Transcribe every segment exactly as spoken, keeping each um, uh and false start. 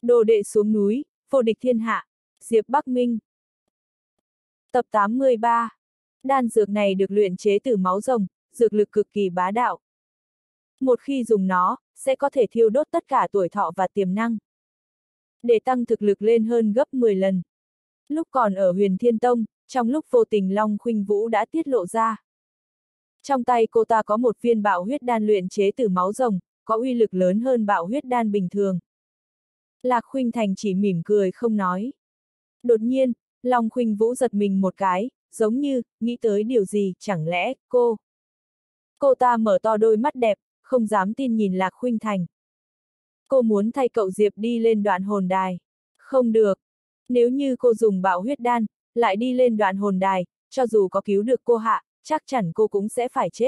Đồ đệ xuống núi, vô địch thiên hạ, Diệp Bắc Minh. Tập tám mươi ba. Đan dược này được luyện chế từ máu rồng, dược lực cực kỳ bá đạo. Một khi dùng nó, sẽ có thể thiêu đốt tất cả tuổi thọ và tiềm năng. Để tăng thực lực lên hơn gấp mười lần. Lúc còn ở Huyền Thiên Tông, trong lúc vô tình Long Khuynh Vũ đã tiết lộ ra. Trong tay cô ta có một viên bạo huyết đan luyện chế từ máu rồng, có uy lực lớn hơn bạo huyết đan bình thường. Lạc Khuynh Thành chỉ mỉm cười không nói. Đột nhiên, Long Khuynh Vũ giật mình một cái, giống như, nghĩ tới điều gì, chẳng lẽ, cô. Cô ta mở to đôi mắt đẹp, không dám tin nhìn Lạc Khuynh Thành. Cô muốn thay cậu Diệp đi lên đoạn hồn đài. Không được. Nếu như cô dùng bạo huyết đan, lại đi lên đoạn hồn đài, cho dù có cứu được cô hạ, chắc chắn cô cũng sẽ phải chết.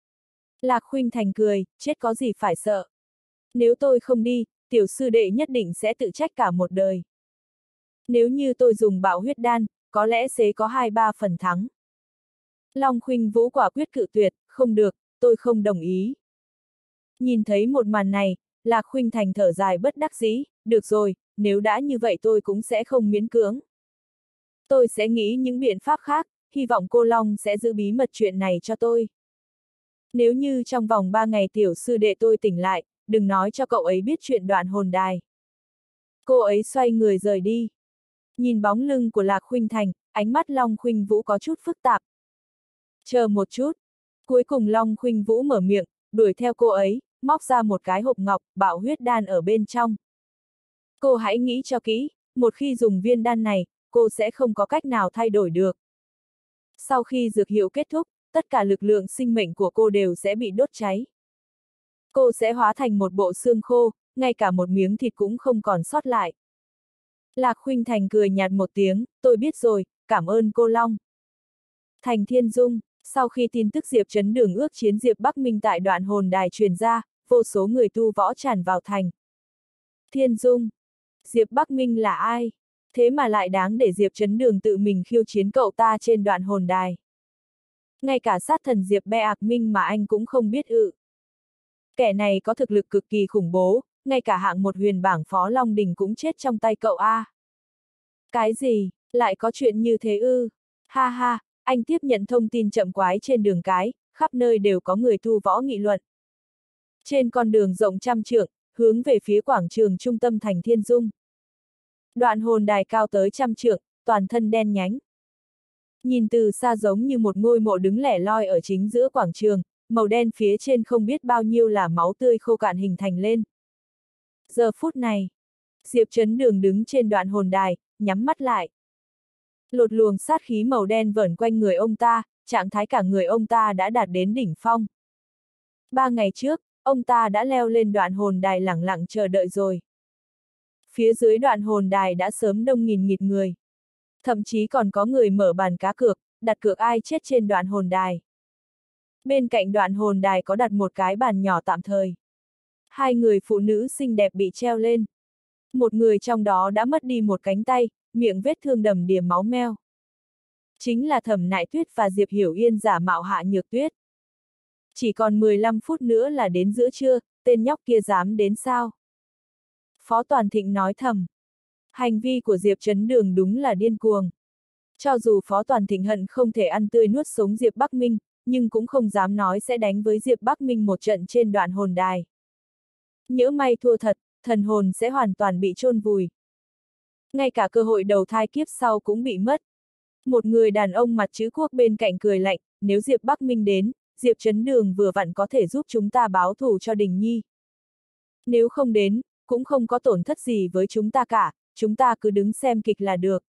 Lạc Khuynh Thành cười, chết có gì phải sợ. Nếu tôi không đi, tiểu sư đệ nhất định sẽ tự trách cả một đời. Nếu như tôi dùng bạo huyết đan, có lẽ sẽ có hai ba phần thắng. Long Khuynh Vũ quả quyết cự tuyệt, không được, tôi không đồng ý. Nhìn thấy một màn này, Lạc Khuynh Thành thở dài bất đắc dĩ, được rồi, nếu đã như vậy tôi cũng sẽ không miễn cưỡng. Tôi sẽ nghĩ những biện pháp khác, hy vọng cô Long sẽ giữ bí mật chuyện này cho tôi. Nếu như trong vòng ba ngày tiểu sư đệ tôi tỉnh lại, đừng nói cho cậu ấy biết chuyện đoạn hồn đài. Cô ấy xoay người rời đi. Nhìn bóng lưng của Lạc Khuynh Thành, ánh mắt Long Khuynh Vũ có chút phức tạp. Chờ một chút. Cuối cùng Long Khuynh Vũ mở miệng, đuổi theo cô ấy, móc ra một cái hộp ngọc, bạo huyết đan ở bên trong. Cô hãy nghĩ cho kỹ, một khi dùng viên đan này, cô sẽ không có cách nào thay đổi được. Sau khi dược hiệu kết thúc, tất cả lực lượng sinh mệnh của cô đều sẽ bị đốt cháy. Cô sẽ hóa thành một bộ xương khô, ngay cả một miếng thịt cũng không còn sót lại. Lạc Khuynh Thành cười nhạt một tiếng, tôi biết rồi, cảm ơn cô Long. Thành Thiên Dung, sau khi tin tức Diệp Chấn Đường ước chiến Diệp Bắc Minh tại đoạn hồn đài truyền ra, vô số người tu võ tràn vào thành. Thiên Dung, Diệp Bắc Minh là ai? Thế mà lại đáng để Diệp Chấn Đường tự mình khiêu chiến cậu ta trên đoạn hồn đài. Ngay cả sát thần Diệp Be Ạc Minh mà anh cũng không biết ư. Kẻ này có thực lực cực kỳ khủng bố, ngay cả hạng một huyền bảng Phó Long Đỉnh cũng chết trong tay cậu A. Cái gì, lại có chuyện như thế ư? Ha ha, anh tiếp nhận thông tin chậm quái trên đường cái, khắp nơi đều có người tu võ nghị luận. Trên con đường rộng trăm trượng, hướng về phía quảng trường trung tâm thành Thiên Dung. Đoạn hồn đài cao tới trăm trượng, toàn thân đen nhánh. Nhìn từ xa giống như một ngôi mộ đứng lẻ loi ở chính giữa quảng trường, màu đen phía trên không biết bao nhiêu là máu tươi khô cạn hình thành lên. Giờ phút này, Diệp Chấn Đường đứng trên đoạn hồn đài, nhắm mắt lại. Lột luồng sát khí màu đen vẩn quanh người ông ta, trạng thái cả người ông ta đã đạt đến đỉnh phong. Ba ngày trước, ông ta đã leo lên đoạn hồn đài lẳng lặng chờ đợi rồi. Phía dưới đoạn hồn đài đã sớm đông nghìn nghịt người. Thậm chí còn có người mở bàn cá cược, đặt cược ai chết trên đoạn hồn đài. Bên cạnh đoạn hồn đài có đặt một cái bàn nhỏ tạm thời. Hai người phụ nữ xinh đẹp bị treo lên. Một người trong đó đã mất đi một cánh tay, miệng vết thương đầm đìa máu meo. Chính là Thẩm Nại Tuyết và Diệp Hiểu Yên giả mạo Hạ Nhược Tuyết. Chỉ còn mười lăm phút nữa là đến giữa trưa, tên nhóc kia dám đến sao? Phó Toàn Thịnh nói thầm. Hành vi của Diệp Chấn Đường đúng là điên cuồng. Cho dù Phó Toàn Thịnh hận không thể ăn tươi nuốt sống Diệp Bắc Minh, nhưng cũng không dám nói sẽ đánh với Diệp Bắc Minh một trận trên đoạn hồn đài. Nhỡ may thua thật, thần hồn sẽ hoàn toàn bị chôn vùi. Ngay cả cơ hội đầu thai kiếp sau cũng bị mất. Một người đàn ông mặt chữ quốc bên cạnh cười lạnh, nếu Diệp Bắc Minh đến, Diệp Chấn Đường vừa vặn có thể giúp chúng ta báo thù cho Đình Nhi. Nếu không đến, cũng không có tổn thất gì với chúng ta cả, chúng ta cứ đứng xem kịch là được.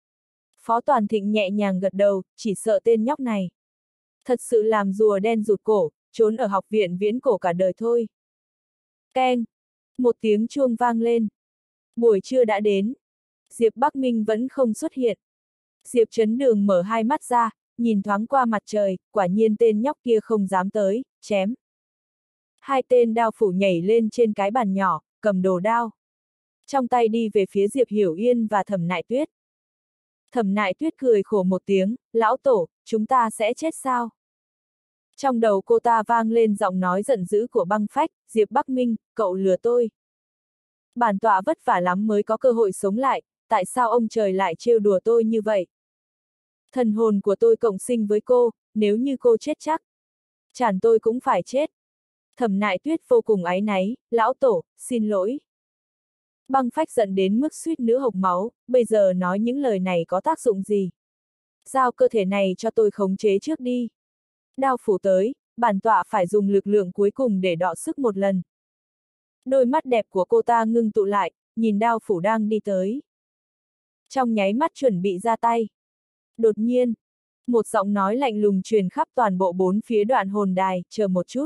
Phó Toàn Thịnh nhẹ nhàng gật đầu, chỉ sợ tên nhóc này. Thật sự làm rùa đen rụt cổ, trốn ở học viện viễn cổ cả đời thôi. Keng! Một tiếng chuông vang lên. Buổi trưa đã đến. Diệp Bắc Minh vẫn không xuất hiện. Diệp Chấn Đường mở hai mắt ra, nhìn thoáng qua mặt trời, quả nhiên tên nhóc kia không dám tới, chém. Hai tên đao phủ nhảy lên trên cái bàn nhỏ, cầm đồ đao. Trong tay đi về phía Diệp Hiểu Yên và Thẩm Nại Tuyết. Thẩm Nại Tuyết cười khổ một tiếng, lão tổ, chúng ta sẽ chết sao? Trong đầu cô ta vang lên giọng nói giận dữ của Băng Phách, Diệp Bắc Minh, cậu lừa tôi. Bản tọa vất vả lắm mới có cơ hội sống lại, tại sao ông trời lại trêu đùa tôi như vậy? Thần hồn của tôi cộng sinh với cô, nếu như cô chết chắc, chản tôi cũng phải chết. Thẩm Nại Tuyết vô cùng áy náy, lão tổ, xin lỗi. Băng Phách giận đến mức suýt nữa hộc máu, bây giờ nói những lời này có tác dụng gì? Giao cơ thể này cho tôi khống chế trước đi. Đao phủ tới, bản tọa phải dùng lực lượng cuối cùng để đọ sức một lần. Đôi mắt đẹp của cô ta ngưng tụ lại, nhìn đao phủ đang đi tới. Trong nháy mắt chuẩn bị ra tay. Đột nhiên, một giọng nói lạnh lùng truyền khắp toàn bộ bốn phía đoạn hồn đài, chờ một chút.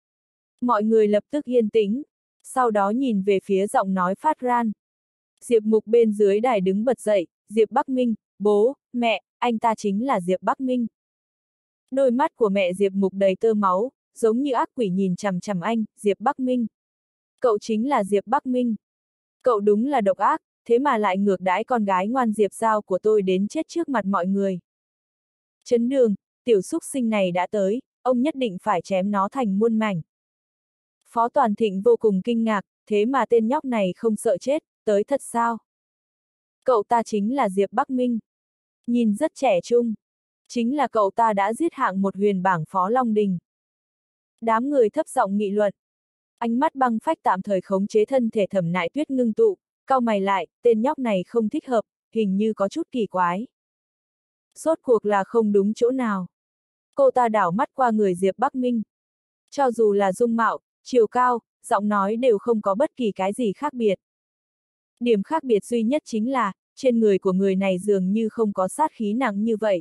Mọi người lập tức yên tĩnh, sau đó nhìn về phía giọng nói phát ran. Diệp Mục bên dưới đài đứng bật dậy, Diệp Bắc Minh, bố, mẹ, anh ta chính là Diệp Bắc Minh. Đôi mắt của mẹ Diệp Mục đầy tơ máu, giống như ác quỷ nhìn chằm chằm anh, Diệp Bắc Minh. Cậu chính là Diệp Bắc Minh. Cậu đúng là độc ác, thế mà lại ngược đãi con gái ngoan Diệp Giao của tôi đến chết trước mặt mọi người. Chấn Đường, tiểu xúc sinh này đã tới, ông nhất định phải chém nó thành muôn mảnh. Phó Toàn Thịnh vô cùng kinh ngạc, thế mà tên nhóc này không sợ chết, tới thật sao? Cậu ta chính là Diệp Bắc Minh. Nhìn rất trẻ trung. Chính là cậu ta đã giết hạng một huyền bảng Phó Long Đình. Đám người thấp giọng nghị luận. Ánh mắt Băng Phách tạm thời khống chế thân thể Thẩm Nại Tuyết ngưng tụ, cau mày lại, tên nhóc này không thích hợp, hình như có chút kỳ quái. Rốt cuộc là không đúng chỗ nào. Cô ta đảo mắt qua người Diệp Bắc Minh. Cho dù là dung mạo, chiều cao, giọng nói đều không có bất kỳ cái gì khác biệt. Điểm khác biệt duy nhất chính là, trên người của người này dường như không có sát khí nặng như vậy.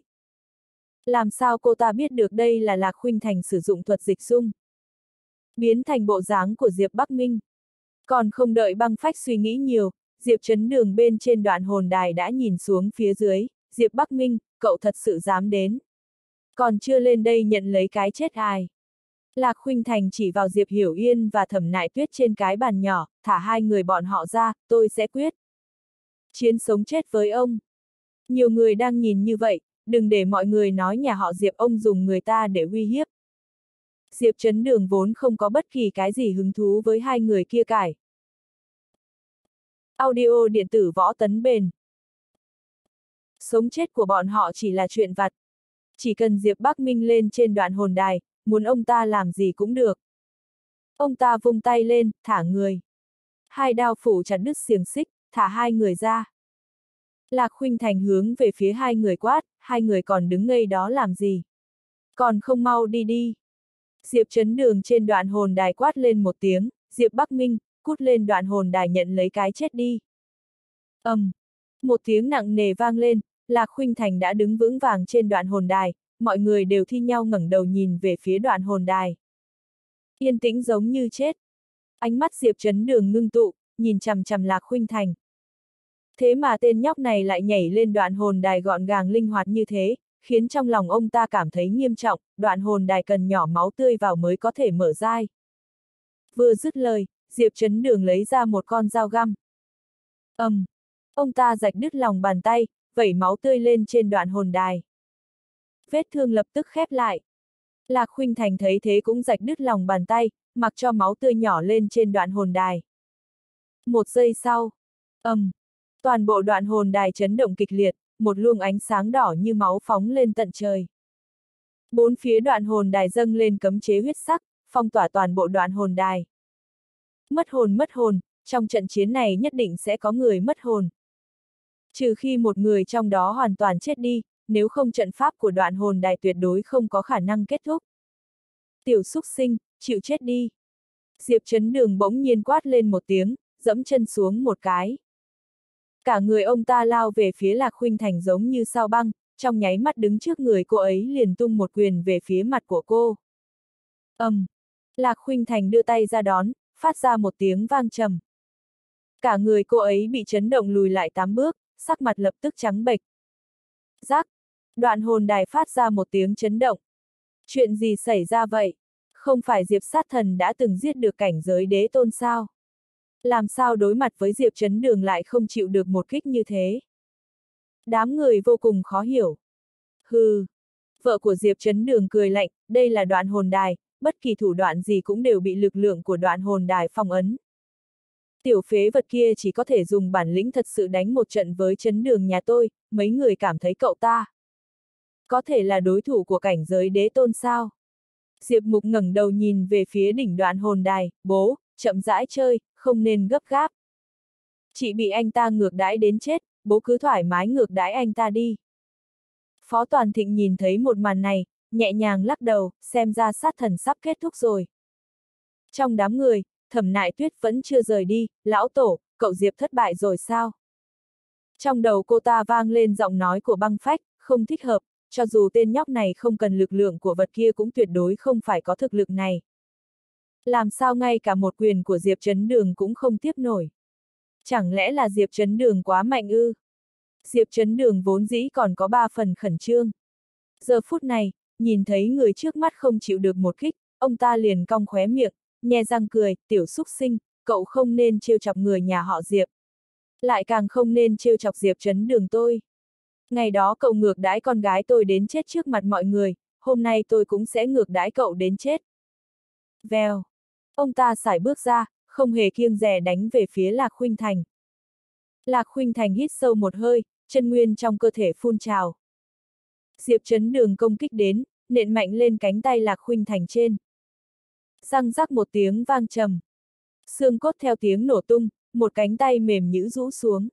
Làm sao cô ta biết được đây là Lạc Khuynh Thành sử dụng thuật dịch dung? Biến thành bộ dáng của Diệp Bắc Minh. Còn không đợi Băng Phách suy nghĩ nhiều, Diệp Chấn Đường bên trên đoạn hồn đài đã nhìn xuống phía dưới, Diệp Bắc Minh, cậu thật sự dám đến. Còn chưa lên đây nhận lấy cái chết ai. Lạc Khuynh Thành chỉ vào Diệp Hiểu Yên và Thẩm Nại Tuyết trên cái bàn nhỏ, thả hai người bọn họ ra, tôi sẽ quyết. Chiến sống chết với ông. Nhiều người đang nhìn như vậy, đừng để mọi người nói nhà họ Diệp ông dùng người ta để uy hiếp. Diệp Chấn Đường vốn không có bất kỳ cái gì hứng thú với hai người kia cải. Audio điện tử Võ Tấn Bền. Sống chết của bọn họ chỉ là chuyện vặt. Chỉ cần Diệp Bắc Minh lên trên đoạn hồn đài, muốn ông ta làm gì cũng được. Ông ta vung tay lên, thả người. Hai đao phủ chặt đứt xiềng xích, thả hai người ra. Lạc Khuynh Thành hướng về phía hai người quát, hai người còn đứng ngây đó làm gì? Còn không mau đi đi. Diệp Chấn Đường trên đoạn hồn đài quát lên một tiếng, Diệp Bắc Minh, cút lên đoạn hồn đài nhận lấy cái chết đi. Ầm, um, một tiếng nặng nề vang lên, Lạc Khuynh Thành đã đứng vững vàng trên đoạn hồn đài, mọi người đều thi nhau ngẩng đầu nhìn về phía đoạn hồn đài. Yên tĩnh giống như chết. Ánh mắt Diệp Chấn Đường ngưng tụ, nhìn chằm chằm Lạc Khuynh Thành. Thế mà tên nhóc này lại nhảy lên đoạn hồn đài gọn gàng linh hoạt như thế, khiến trong lòng ông ta cảm thấy nghiêm trọng, đoạn hồn đài cần nhỏ máu tươi vào mới có thể mở dai. Vừa dứt lời, Diệp Chấn Đường lấy ra một con dao găm. Ầm, um, ông ta rạch đứt lòng bàn tay, vẩy máu tươi lên trên đoạn hồn đài. Vết thương lập tức khép lại. Lạc Khuynh Thành thấy thế cũng rạch đứt lòng bàn tay, mặc cho máu tươi nhỏ lên trên đoạn hồn đài. Một giây sau, ầm, um, toàn bộ đoạn hồn đài chấn động kịch liệt, một luồng ánh sáng đỏ như máu phóng lên tận trời. Bốn phía đoạn hồn đài dâng lên cấm chế huyết sắc, phong tỏa toàn bộ đoạn hồn đài. Mất hồn mất hồn, trong trận chiến này nhất định sẽ có người mất hồn. Trừ khi một người trong đó hoàn toàn chết đi, nếu không trận pháp của đoạn hồn đài tuyệt đối không có khả năng kết thúc. Tiểu xúc sinh, chịu chết đi. Diệp Chấn Đường bỗng nhiên quát lên một tiếng, dẫm chân xuống một cái. Cả người ông ta lao về phía Lạc Khuynh Thành giống như sao băng, trong nháy mắt đứng trước người cô ấy liền tung một quyền về phía mặt của cô. Ầm, um, Lạc Khuynh Thành đưa tay ra đón, phát ra một tiếng vang trầm. Cả người cô ấy bị chấn động lùi lại tám bước, sắc mặt lập tức trắng bệch. Rắc, đoạn hồn đài phát ra một tiếng chấn động. Chuyện gì xảy ra vậy? Không phải Diệp Sát Thần đã từng giết được cảnh giới đế tôn sao? Làm sao đối mặt với Diệp Chấn Đường lại không chịu được một kích như thế? Đám người vô cùng khó hiểu. Hừ, vợ của Diệp Chấn Đường cười lạnh, đây là đoạn hồn đài, bất kỳ thủ đoạn gì cũng đều bị lực lượng của đoạn hồn đài phong ấn. Tiểu phế vật kia chỉ có thể dùng bản lĩnh thật sự đánh một trận với chấn đường nhà tôi, mấy người cảm thấy cậu ta có thể là đối thủ của cảnh giới đế tôn sao? Diệp Mục ngẩng đầu nhìn về phía đỉnh đoạn hồn đài, bố, chậm rãi chơi, không nên gấp gáp. Chị bị anh ta ngược đãi đến chết, bố cứ thoải mái ngược đãi anh ta đi. Phó Toàn Thịnh nhìn thấy một màn này, nhẹ nhàng lắc đầu, xem ra sát thần sắp kết thúc rồi. Trong đám người, Thẩm Nại Tuyết vẫn chưa rời đi, lão tổ, cậu Diệp thất bại rồi sao? Trong đầu cô ta vang lên giọng nói của Băng Phách, không thích hợp, cho dù tên nhóc này không cần lực lượng của vật kia cũng tuyệt đối không phải có thực lực này. Làm sao ngay cả một quyền của Diệp Chấn Đường cũng không tiếp nổi? Chẳng lẽ là Diệp Chấn Đường quá mạnh ư? Diệp Chấn Đường vốn dĩ còn có ba phần khẩn trương. Giờ phút này, nhìn thấy người trước mắt không chịu được một kích, ông ta liền cong khóe miệng, nhe răng cười, tiểu xúc sinh, cậu không nên trêu chọc người nhà họ Diệp. Lại càng không nên trêu chọc Diệp Chấn Đường tôi. Ngày đó cậu ngược đãi con gái tôi đến chết trước mặt mọi người, hôm nay tôi cũng sẽ ngược đãi cậu đến chết. Vèo. Ông ta sải bước ra, không hề kiêng dè đánh về phía Lạc Khuynh Thành. Lạc Khuynh Thành hít sâu một hơi, chân nguyên trong cơ thể phun trào. Diệp Chấn Đường công kích đến, nện mạnh lên cánh tay Lạc Khuynh Thành trên. Răng rắc một tiếng vang trầm. Xương cốt theo tiếng nổ tung, một cánh tay mềm nhũn rũ xuống.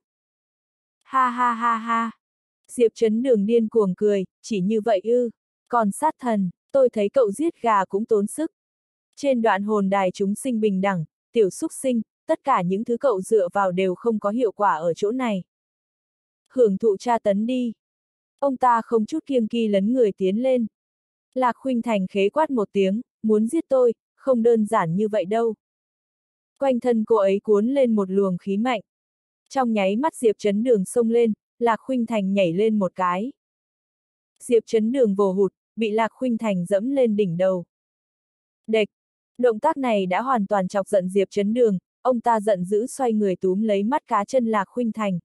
Ha ha ha ha. Diệp Chấn Đường điên cuồng cười, chỉ như vậy ư? Còn sát thần, tôi thấy cậu giết gà cũng tốn sức. Trên đoạn hồn đài chúng sinh bình đẳng, tiểu xúc sinh, tất cả những thứ cậu dựa vào đều không có hiệu quả ở chỗ này. Hưởng thụ tra tấn đi. Ông ta không chút kiêng kỳ lấn người tiến lên. Lạc Khuynh Thành khế quát một tiếng, muốn giết tôi, không đơn giản như vậy đâu. Quanh thân cô ấy cuốn lên một luồng khí mạnh. Trong nháy mắt Diệp Chấn Đường xông lên, Lạc Khuynh Thành nhảy lên một cái. Diệp Chấn Đường vồ hụt, bị Lạc Khuynh Thành dẫm lên đỉnh đầu. Đệch! Động tác này đã hoàn toàn chọc giận Diệp Chấn Đường, ông ta giận dữ xoay người túm lấy mắt cá chân Lạc Khuynh Thành.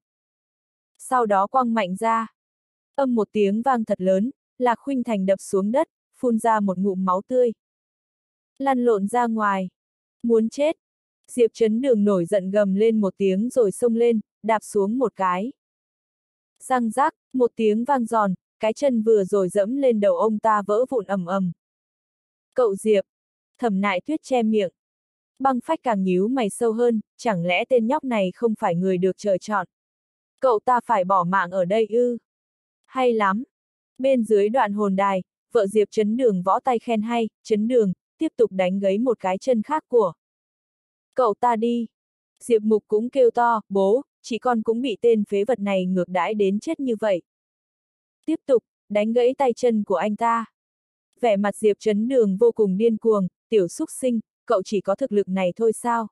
Sau đó quăng mạnh ra. Âm một tiếng vang thật lớn, Lạc Khuynh Thành đập xuống đất, phun ra một ngụm máu tươi. Lăn lộn ra ngoài. Muốn chết. Diệp Chấn Đường nổi giận gầm lên một tiếng rồi xông lên, đạp xuống một cái. Răng rác, một tiếng vang giòn, cái chân vừa rồi dẫm lên đầu ông ta vỡ vụn ầm ầm. Cậu Diệp. Thẩm Nại Tuyết che miệng. Băng Phách càng nhíu mày sâu hơn, chẳng lẽ tên nhóc này không phải người được trời chọn? Cậu ta phải bỏ mạng ở đây ư? Hay lắm. Bên dưới đoạn hồn đài, vợ Diệp Chấn Đường võ tay khen hay, Chấn Đường, tiếp tục đánh gãy một cái chân khác của cậu ta đi. Diệp Mục cũng kêu to, bố, chị con cũng bị tên phế vật này ngược đãi đến chết như vậy. Tiếp tục, đánh gãy tay chân của anh ta. Vẻ mặt Diệp Chấn Đường vô cùng điên cuồng, tiểu xúc sinh, cậu chỉ có thực lực này thôi sao?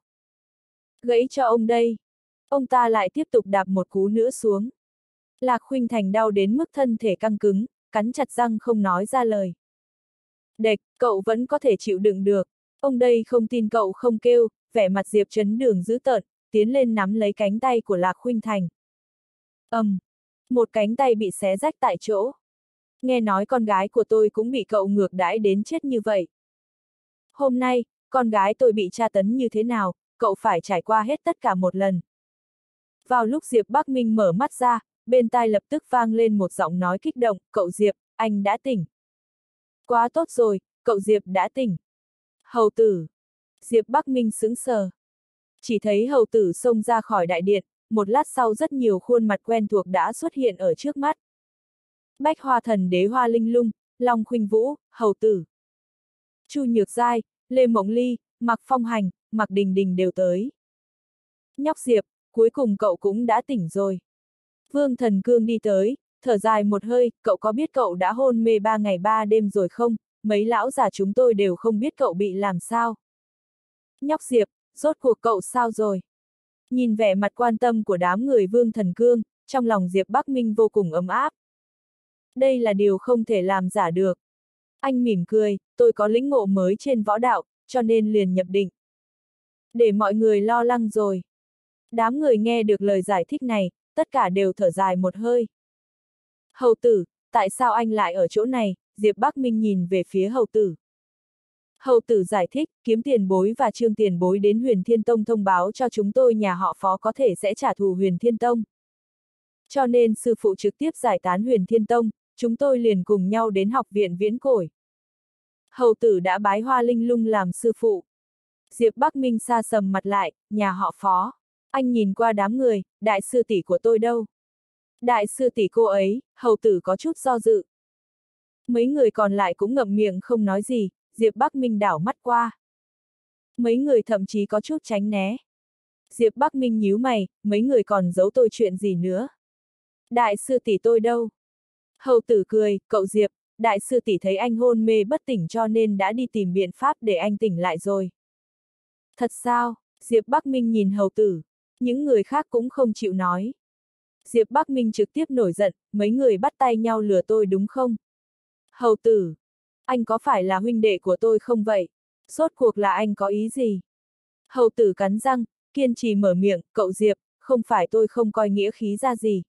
Gãy cho ông đây. Ông ta lại tiếp tục đạp một cú nữa xuống. Lạc Khuynh Thành đau đến mức thân thể căng cứng, cắn chặt răng không nói ra lời. Đệch, cậu vẫn có thể chịu đựng được. Ông đây không tin cậu không kêu, vẻ mặt Diệp Chấn Đường dữ tợn, tiến lên nắm lấy cánh tay của Lạc Khuynh Thành. Ầm, um, một cánh tay bị xé rách tại chỗ. Nghe nói con gái của tôi cũng bị cậu ngược đãi đến chết như vậy. Hôm nay, con gái tôi bị tra tấn như thế nào, cậu phải trải qua hết tất cả một lần. Vào lúc Diệp Bắc Minh mở mắt ra, bên tai lập tức vang lên một giọng nói kích động, cậu Diệp, anh đã tỉnh. Quá tốt rồi, cậu Diệp đã tỉnh. Hầu tử. Diệp Bắc Minh sững sờ. Chỉ thấy hầu tử xông ra khỏi đại điện, một lát sau rất nhiều khuôn mặt quen thuộc đã xuất hiện ở trước mắt. Bách Hoa Thần Đế Hoa Linh Lung, Long Khuynh Vũ, hầu tử. Chu Nhược Giai, Lê Mộng Ly, Mạc Phong Hành, Mạc Đình Đình đều tới. Nhóc Diệp, cuối cùng cậu cũng đã tỉnh rồi. Vương Thần Cương đi tới, thở dài một hơi, cậu có biết cậu đã hôn mê ba ngày ba đêm rồi không? Mấy lão già chúng tôi đều không biết cậu bị làm sao. Nhóc Diệp, rốt cuộc cậu sao rồi? Nhìn vẻ mặt quan tâm của đám người Vương Thần Cương, trong lòng Diệp Bắc Minh vô cùng ấm áp. Đây là điều không thể làm giả được. Anh mỉm cười, tôi có lĩnh ngộ mới trên võ đạo, cho nên liền nhập định. Để mọi người lo lắng rồi. Đám người nghe được lời giải thích này, tất cả đều thở dài một hơi. Hầu tử, tại sao anh lại ở chỗ này? Diệp Bắc Minh nhìn về phía hầu tử. Hầu tử giải thích, Kiếm tiền bối và Trương tiền bối đến Huyền Thiên Tông thông báo cho chúng tôi nhà họ Phó có thể sẽ trả thù Huyền Thiên Tông. Cho nên sư phụ trực tiếp giải tán Huyền Thiên Tông, chúng tôi liền cùng nhau đến học viện Viễn Cổ. Hầu tử đã bái Hoa Linh Lung làm sư phụ. Diệp Bắc Minh sa sầm mặt lại, nhà họ Phó. Anh nhìn qua đám người, đại sư tỷ của tôi đâu? Đại sư tỷ cô ấy, hầu tử có chút do dự. Mấy người còn lại cũng ngậm miệng không nói gì, Diệp Bắc Minh đảo mắt qua. Mấy người thậm chí có chút tránh né. Diệp Bắc Minh nhíu mày, mấy người còn giấu tôi chuyện gì nữa? Đại sư tỷ tôi đâu? Hầu tử cười, cậu Diệp, đại sư tỷ thấy anh hôn mê bất tỉnh cho nên đã đi tìm biện pháp để anh tỉnh lại rồi. Thật sao? Diệp Bắc Minh nhìn hầu tử. Những người khác cũng không chịu nói. Diệp Bắc Minh trực tiếp nổi giận, mấy người bắt tay nhau lừa tôi đúng không? Hầu tử, anh có phải là huynh đệ của tôi không vậy? Rốt cuộc là anh có ý gì? Hầu tử cắn răng, kiên trì mở miệng, cậu Diệp, không phải tôi không coi nghĩa khí ra gì.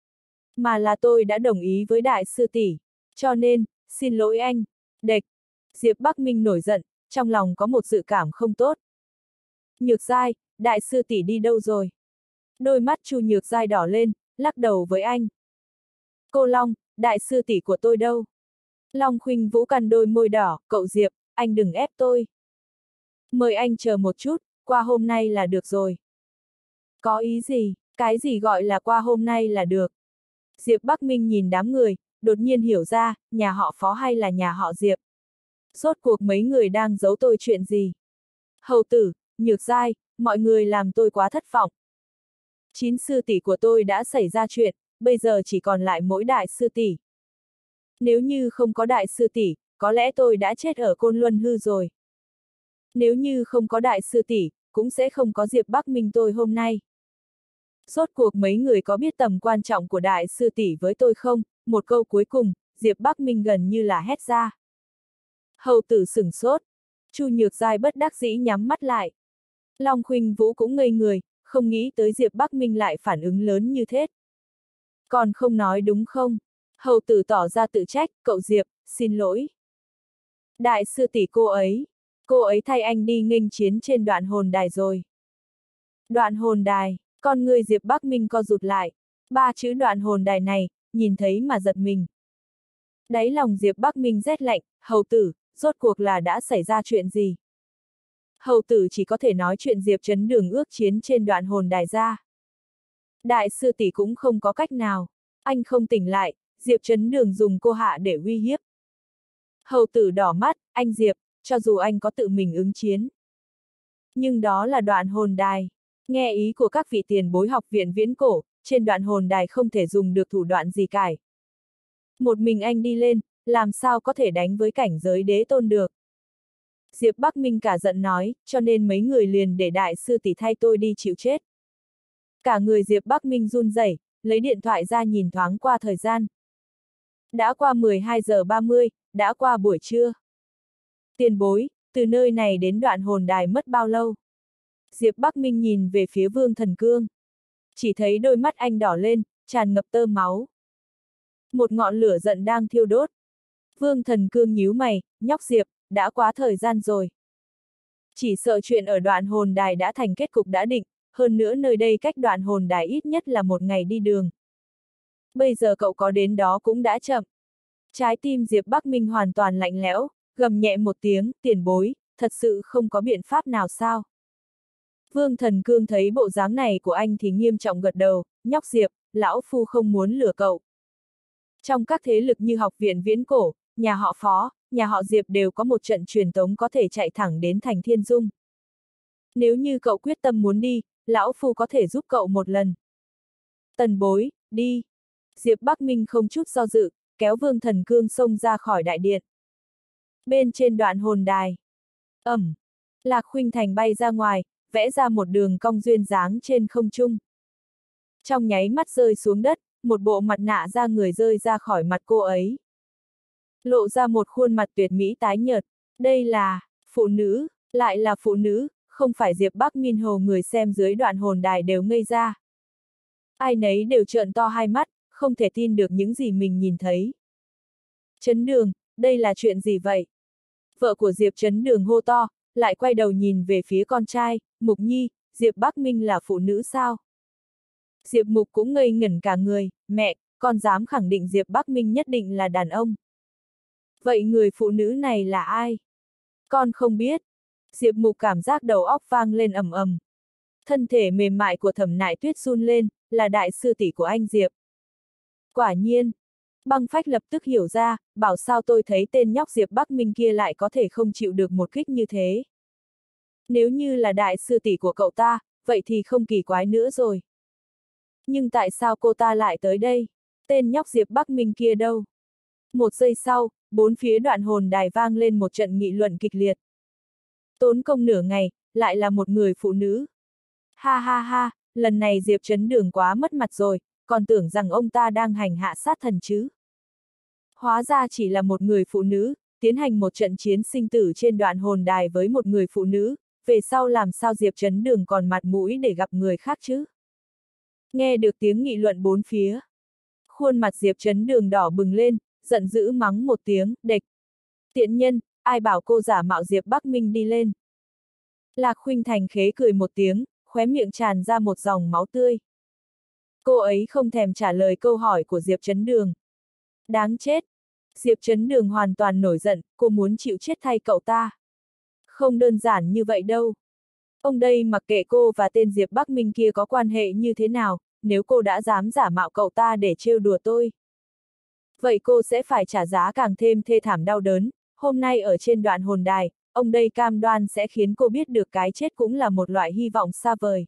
Mà là tôi đã đồng ý với đại sư tỷ, cho nên, xin lỗi anh. Đệt. Diệp Bắc Minh nổi giận, trong lòng có một dự cảm không tốt. Nhược Giai, đại sư tỷ đi đâu rồi? Đôi mắt Chu Nhược Giai đỏ lên, lắc đầu với anh. Cô Long, đại sư tỷ của tôi đâu? Long Khuynh Vũ cắn đôi môi đỏ, cậu Diệp, anh đừng ép tôi. Mời anh chờ một chút, qua hôm nay là được rồi. Có ý gì, cái gì gọi là qua hôm nay là được? Diệp Bắc Minh nhìn đám người, đột nhiên hiểu ra, nhà họ Phó hay là nhà họ Diệp? Rốt cuộc mấy người đang giấu tôi chuyện gì? Hầu tử, Nhược Giai, mọi người làm tôi quá thất vọng. Chín sư tỷ của tôi đã xảy ra chuyện, bây giờ chỉ còn lại mỗi đại sư tỷ. Nếu như không có đại sư tỷ, có lẽ tôi đã chết ở Côn Luân Hư rồi. Nếu như không có đại sư tỷ, cũng sẽ không có Diệp Bắc Minh tôi hôm nay. Rốt cuộc mấy người có biết tầm quan trọng của đại sư tỷ với tôi không? Một câu cuối cùng, Diệp Bắc Minh gần như là hét ra. Hầu tử sửng sốt. Chu Nhược Giai bất đắc dĩ nhắm mắt lại. Long Khuynh Vũ cũng ngây người, không nghĩ tới Diệp Bắc Minh lại phản ứng lớn như thế. Còn không nói đúng không? Hầu tử tỏ ra tự trách, cậu Diệp, xin lỗi. Đại sư tỷ cô ấy, cô ấy thay anh đi nghênh chiến trên đoạn hồn đài rồi. Đoạn hồn đài, con người Diệp Bắc Minh co rụt lại. Ba chữ đoạn hồn đài này, nhìn thấy mà giật mình. Đáy lòng Diệp Bắc Minh rét lạnh, hầu tử, rốt cuộc là đã xảy ra chuyện gì? Hầu tử chỉ có thể nói chuyện Diệp Chấn Đường ước chiến trên đoạn hồn đài ra. Đại sư tỷ cũng không có cách nào. Anh không tỉnh lại, Diệp Chấn Đường dùng cô hạ để uy hiếp. Hầu tử đỏ mắt, anh Diệp, cho dù anh có tự mình ứng chiến. Nhưng đó là đoạn hồn đài. Nghe ý của các vị tiền bối học viện Viễn Cổ, trên đoạn hồn đài không thể dùng được thủ đoạn gì cải. Một mình anh đi lên, làm sao có thể đánh với cảnh giới đế tôn được. Diệp Bắc Minh cả giận nói, cho nên mấy người liền để đại sư tỷ thay tôi đi chịu chết. Cả người Diệp Bắc Minh run rẩy, lấy điện thoại ra nhìn thoáng qua thời gian. Đã qua mười hai giờ ba mươi, đã qua buổi trưa. Tiền bối, từ nơi này đến đoạn hồn đài mất bao lâu? Diệp Bắc Minh nhìn về phía Vương Thần Cương. Chỉ thấy đôi mắt anh đỏ lên, tràn ngập tơ máu. Một ngọn lửa giận đang thiêu đốt. Vương Thần Cương nhíu mày, nhóc Diệp, đã quá thời gian rồi. Chỉ sợ chuyện ở đoạn hồn đài đã thành kết cục đã định, hơn nữa nơi đây cách đoạn hồn đài ít nhất là một ngày đi đường. Bây giờ cậu có đến đó cũng đã chậm. Trái tim Diệp Bắc Minh hoàn toàn lạnh lẽo, gầm nhẹ một tiếng, tiền bối, thật sự không có biện pháp nào sao? Vương Thần Cương thấy bộ dáng này của anh thì nghiêm trọng gật đầu, nhóc Diệp, lão phu không muốn lừa cậu. Trong các thế lực như học viện Viễn Cổ, nhà họ Phó, nhà họ Diệp đều có một trận truyền tống có thể chạy thẳng đến thành Thiên Dung. Nếu như cậu quyết tâm muốn đi, lão phu có thể giúp cậu một lần. Tần bối, đi. Diệp Bắc Minh không chút do dự, kéo Vương Thần Cương xông ra khỏi đại điện. Bên trên đoạn hồn đài. Ẩm. Lạc Khuynh Thành bay ra ngoài, vẽ ra một đường cong duyên dáng trên không trung. Trong nháy mắt rơi xuống đất, một bộ mặt nạ da người rơi ra khỏi mặt cô ấy. Lộ ra một khuôn mặt tuyệt mỹ tái nhợt. Đây là, phụ nữ, lại là phụ nữ, không phải Diệp Bắc Minh Hồ, người xem dưới đoạn hồn đài đều ngây ra. Ai nấy đều trợn to hai mắt, không thể tin được những gì mình nhìn thấy. Chấn Đường, đây là chuyện gì vậy? Vợ của Diệp Chấn Đường hô to, lại quay đầu nhìn về phía con trai, Mục Nhi, Diệp Bắc Minh là phụ nữ sao? Diệp Mục cũng ngây ngẩn cả người, mẹ, con dám khẳng định Diệp Bắc Minh nhất định là đàn ông. Vậy người phụ nữ này là ai? Con không biết. Diệp Mục cảm giác đầu óc vang lên ầm ầm. Thân thể mềm mại của Thẩm Nại Tuyết run lên, là đại sư tỷ của anh Diệp. Quả nhiên. Băng Phách lập tức hiểu ra, bảo sao tôi thấy tên nhóc Diệp Bắc Minh kia lại có thể không chịu được một kích như thế. Nếu như là đại sư tỷ của cậu ta, vậy thì không kỳ quái nữa rồi. Nhưng tại sao cô ta lại tới đây? Tên nhóc Diệp Bắc Minh kia đâu? Một giây sau, bốn phía đoạn hồn đài vang lên một trận nghị luận kịch liệt. Tốn công nửa ngày, lại là một người phụ nữ. Ha ha ha, lần này Diệp Chấn Đường quá mất mặt rồi, còn tưởng rằng ông ta đang hành hạ sát thần chứ. Hóa ra chỉ là một người phụ nữ, tiến hành một trận chiến sinh tử trên đoạn hồn đài với một người phụ nữ, về sau làm sao Diệp Chấn Đường còn mặt mũi để gặp người khác chứ? Nghe được tiếng nghị luận bốn phía. Khuôn mặt Diệp Chấn Đường đỏ bừng lên, giận dữ mắng một tiếng, địch. Tiện nhân, ai bảo cô giả mạo Diệp Bắc Minh đi lên. Lạc Khuynh Thành khế cười một tiếng, khóe miệng tràn ra một dòng máu tươi. Cô ấy không thèm trả lời câu hỏi của Diệp Chấn Đường. Đáng chết. Diệp Chấn Đường hoàn toàn nổi giận, cô muốn chịu chết thay cậu ta. Không đơn giản như vậy đâu. Ông đây mặc kệ cô và tên Diệp Bắc Minh kia có quan hệ như thế nào, nếu cô đã dám giả mạo cậu ta để trêu đùa tôi. Vậy cô sẽ phải trả giá càng thêm thê thảm đau đớn, hôm nay ở trên đoạn hồn đài, ông đây cam đoan sẽ khiến cô biết được cái chết cũng là một loại hy vọng xa vời.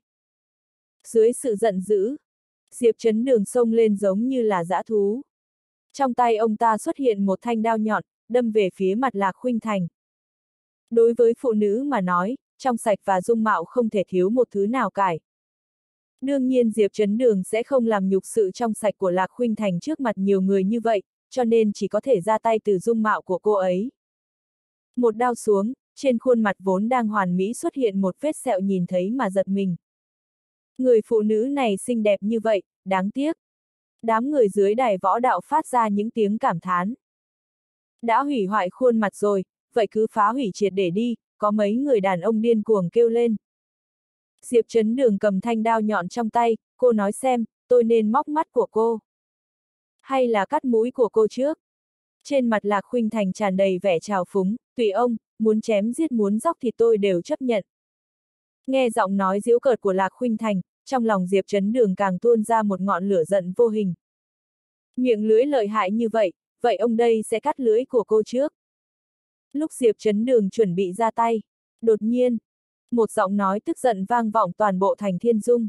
Dưới sự giận dữ, Diệp Chấn Đường xông lên giống như là dã thú. Trong tay ông ta xuất hiện một thanh đao nhọn, đâm về phía mặt Lạc Khuynh Thành. Đối với phụ nữ mà nói, trong sạch và dung mạo không thể thiếu một thứ nào cải. Đương nhiên Diệp Chấn Đường sẽ không làm nhục sự trong sạch của Lạc Khuynh Thành trước mặt nhiều người như vậy, cho nên chỉ có thể ra tay từ dung mạo của cô ấy. Một đao xuống, trên khuôn mặt vốn đang hoàn mỹ xuất hiện một vết sẹo nhìn thấy mà giật mình. Người phụ nữ này xinh đẹp như vậy, đáng tiếc. Đám người dưới đài võ đạo phát ra những tiếng cảm thán. Đã hủy hoại khuôn mặt rồi, vậy cứ phá hủy triệt để đi, có mấy người đàn ông điên cuồng kêu lên. Diệp Chấn Đường cầm thanh đao nhọn trong tay, cô nói xem, tôi nên móc mắt của cô. Hay là cắt mũi của cô trước? Trên mặt Lạc Khuynh Thành tràn đầy vẻ trào phúng, tùy ông, muốn chém giết muốn dóc thì tôi đều chấp nhận. Nghe giọng nói giễu cợt của Lạc Khuynh Thành, trong lòng Diệp Chấn Đường càng tuôn ra một ngọn lửa giận vô hình. Miệng lưỡi lợi hại như vậy, vậy ông đây sẽ cắt lưỡi của cô trước. Lúc Diệp Chấn Đường chuẩn bị ra tay, đột nhiên, một giọng nói tức giận vang vọng toàn bộ thành Thiên Dung.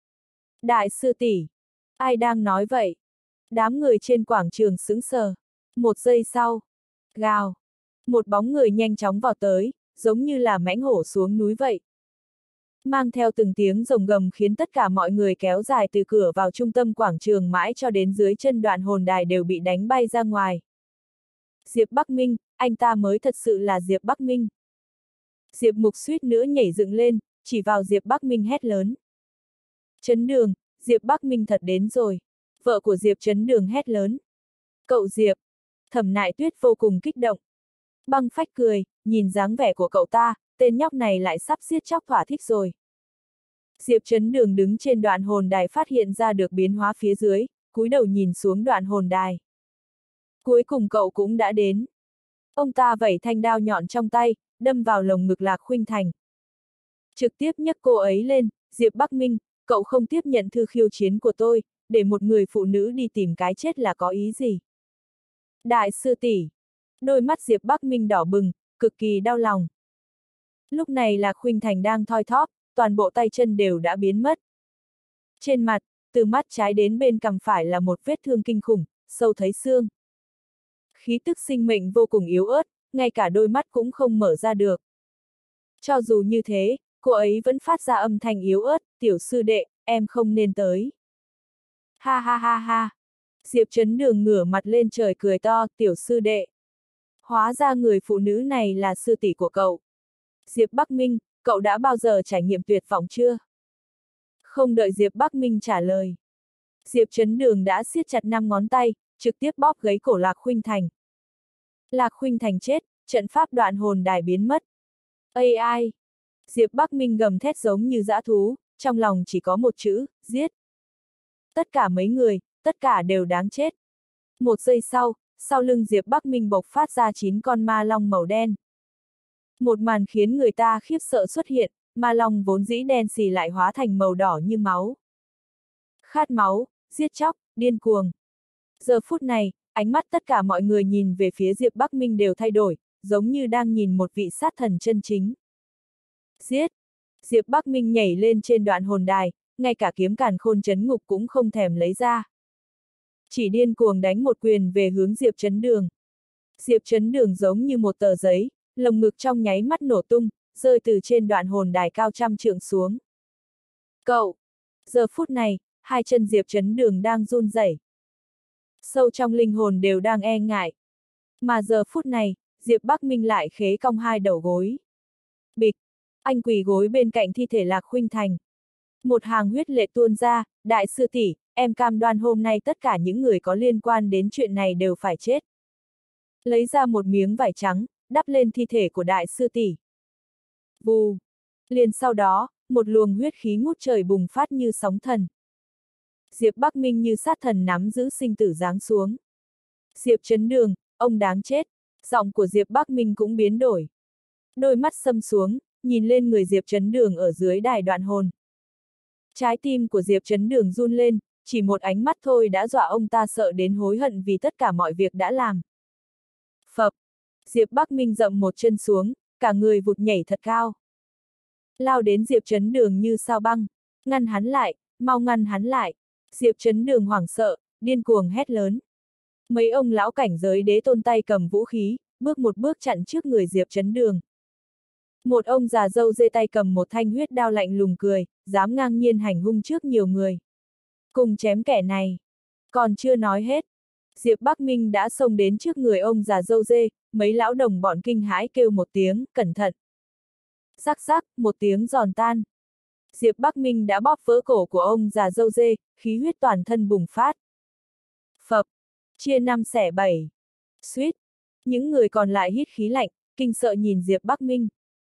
Đại sư tỷ, ai đang nói vậy? Đám người trên quảng trường sững sờ. Một giây sau, gào, một bóng người nhanh chóng vào tới, giống như là mãnh hổ xuống núi vậy. Mang theo từng tiếng rồng gầm khiến tất cả mọi người kéo dài từ cửa vào trung tâm quảng trường mãi cho đến dưới chân đoạn hồn đài đều bị đánh bay ra ngoài. Diệp Bắc Minh, anh ta mới thật sự là Diệp Bắc Minh. Diệp Mục suýt nữa nhảy dựng lên, chỉ vào Diệp Bắc Minh hét lớn. Chấn Đường, Diệp Bắc Minh thật đến rồi. Vợ của Diệp Chấn Đường hét lớn. Cậu Diệp. Thẩm Nại Tuyết vô cùng kích động. Băng Phách cười, nhìn dáng vẻ của cậu ta, tên nhóc này lại sắp giết chóc thỏa thích rồi. Diệp Chấn Đường đứng trên đoạn hồn đài phát hiện ra được biến hóa phía dưới, cúi đầu nhìn xuống đoạn hồn đài. Cuối cùng cậu cũng đã đến. Ông ta vẩy thanh đao nhọn trong tay, đâm vào lồng ngực Lạc Khuynh Thành. Trực tiếp nhấc cô ấy lên, Diệp Bắc Minh, cậu không tiếp nhận thư khiêu chiến của tôi, để một người phụ nữ đi tìm cái chết là có ý gì? Đại sư tỷ, đôi mắt Diệp Bắc Minh đỏ bừng, cực kỳ đau lòng. Lúc này Lạc Khuynh Thành đang thoi thóp, toàn bộ tay chân đều đã biến mất. Trên mặt, từ mắt trái đến bên cằm phải là một vết thương kinh khủng, sâu thấy xương. Khí tức sinh mệnh vô cùng yếu ớt, ngay cả đôi mắt cũng không mở ra được. Cho dù như thế, cô ấy vẫn phát ra âm thanh yếu ớt, tiểu sư đệ, em không nên tới. Ha ha ha ha. Diệp Chấn Đường ngửa mặt lên trời cười to, tiểu sư đệ. Hóa ra người phụ nữ này là sư tỷ của cậu. Diệp Bắc Minh, cậu đã bao giờ trải nghiệm tuyệt vọng chưa? Không đợi Diệp Bắc Minh trả lời. Diệp Chấn Đường đã siết chặt năm ngón tay, trực tiếp bóp gáy cổ Lạc Khuynh Thành. Lạc Khuynh Thành chết, trận pháp đoạn hồn đài biến mất. ây ai! Diệp Bắc Minh gầm thét giống như dã thú, trong lòng chỉ có một chữ, giết. Tất cả mấy người, tất cả đều đáng chết. Một giây sau, sau lưng Diệp Bắc Minh bộc phát ra chín con ma long màu đen. Một màn khiến người ta khiếp sợ xuất hiện, ma long vốn dĩ đen xì lại hóa thành màu đỏ như máu. Khát máu, giết chóc, điên cuồng. Giờ phút này, ánh mắt tất cả mọi người nhìn về phía Diệp Bắc Minh đều thay đổi, giống như đang nhìn một vị sát thần chân chính. Giết! Diệp Bắc Minh nhảy lên trên đoạn hồn đài, ngay cả kiếm càn khôn chấn ngục cũng không thèm lấy ra. Chỉ điên cuồng đánh một quyền về hướng Diệp Chấn Đường. Diệp Chấn Đường giống như một tờ giấy, lồng ngực trong nháy mắt nổ tung, rơi từ trên đoạn hồn đài cao trăm trượng xuống. Cậu! Giờ phút này, hai chân Diệp Chấn Đường đang run rẩy. Sâu trong linh hồn đều đang e ngại. Mà giờ phút này, Diệp Bắc Minh lại khế cong hai đầu gối. Bịch! Anh quỳ gối bên cạnh thi thể Lạc Khuynh Thành. Một hàng huyết lệ tuôn ra, đại sư tỷ, em cam đoan hôm nay tất cả những người có liên quan đến chuyện này đều phải chết. Lấy ra một miếng vải trắng, đắp lên thi thể của đại sư tỷ. Vù! Liền sau đó, một luồng huyết khí ngút trời bùng phát như sóng thần. Diệp Bắc Minh như sát thần nắm giữ sinh tử giáng xuống. Diệp Chấn Đường, ông đáng chết. Giọng của Diệp Bắc Minh cũng biến đổi. Đôi mắt sâm xuống, nhìn lên người Diệp Chấn Đường ở dưới đài đoạn hồn. Trái tim của Diệp Chấn Đường run lên, chỉ một ánh mắt thôi đã dọa ông ta sợ đến hối hận vì tất cả mọi việc đã làm. Phập! Diệp Bắc Minh dậm một chân xuống, cả người vụt nhảy thật cao. Lao đến Diệp Chấn Đường như sao băng, ngăn hắn lại, mau ngăn hắn lại. Diệp Chấn Đường hoảng sợ, điên cuồng hét lớn. Mấy ông lão cảnh giới đế tôn tay cầm vũ khí, bước một bước chặn trước người Diệp Chấn Đường. Một ông già râu dê tay cầm một thanh huyết đao lạnh lùng cười, dám ngang nhiên hành hung trước nhiều người. Cùng chém kẻ này. Còn chưa nói hết. Diệp Bắc Minh đã xông đến trước người ông già râu dê, mấy lão đồng bọn kinh hãi kêu một tiếng, cẩn thận. Rắc rắc, một tiếng giòn tan. Diệp Bắc Minh đã bóp vỡ cổ của ông già râu dê, khí huyết toàn thân bùng phát. Phập, chia năm xẻ bảy. Suýt, những người còn lại hít khí lạnh, kinh sợ nhìn Diệp Bắc Minh.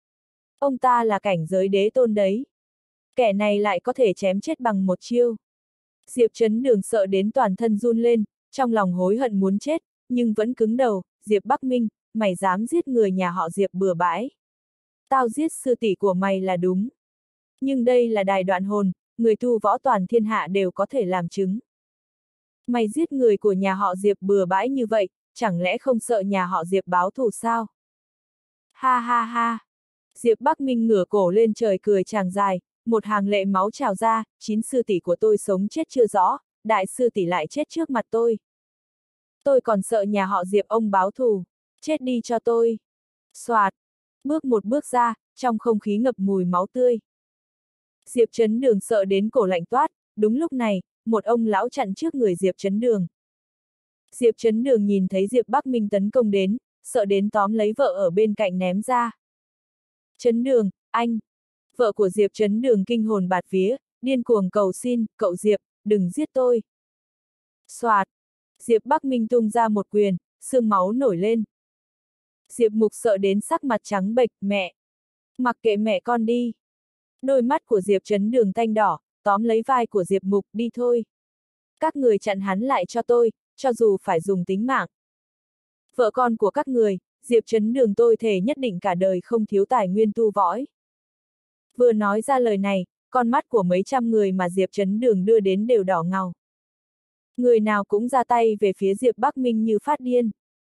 Ông ta là cảnh giới đế tôn đấy. Kẻ này lại có thể chém chết bằng một chiêu. Diệp Chấn Đường sợ đến toàn thân run lên, trong lòng hối hận muốn chết, nhưng vẫn cứng đầu. Diệp Bắc Minh, mày dám giết người nhà họ Diệp bừa bãi. Tao giết sư tỷ của mày là đúng. Nhưng đây là đài đoạn hồn, người tu võ toàn thiên hạ đều có thể làm chứng. Mày giết người của nhà họ Diệp bừa bãi như vậy, chẳng lẽ không sợ nhà họ Diệp báo thù sao? Ha ha ha! Diệp Bắc Minh ngửa cổ lên trời cười tràng dài, một hàng lệ máu trào ra, chín sư tỷ của tôi sống chết chưa rõ, đại sư tỷ lại chết trước mặt tôi. Tôi còn sợ nhà họ Diệp ông báo thù, chết đi cho tôi. Soạt! Bước một bước ra, trong không khí ngập mùi máu tươi. Diệp Chấn Đường sợ đến cổ lạnh toát, đúng lúc này, một ông lão chặn trước người Diệp Chấn Đường. Diệp Chấn Đường nhìn thấy Diệp Bắc Minh tấn công đến, sợ đến tóm lấy vợ ở bên cạnh ném ra. Chấn Đường, anh! Vợ của Diệp Chấn Đường kinh hồn bạt vía, điên cuồng cầu xin, cậu Diệp, đừng giết tôi. Soạt! Diệp Bắc Minh tung ra một quyền, xương máu nổi lên. Diệp Mục sợ đến sắc mặt trắng bệch, mẹ! Mặc kệ mẹ con đi! Đôi mắt của Diệp Chấn Đường tanh đỏ, tóm lấy vai của Diệp Mục, đi thôi. Các người chặn hắn lại cho tôi, cho dù phải dùng tính mạng. Vợ con của các người, Diệp Chấn Đường tôi thề nhất định cả đời không thiếu tài nguyên tu või. Vừa nói ra lời này, con mắt của mấy trăm người mà Diệp Chấn Đường đưa đến đều đỏ ngầu. Người nào cũng ra tay về phía Diệp Bắc Minh như phát điên.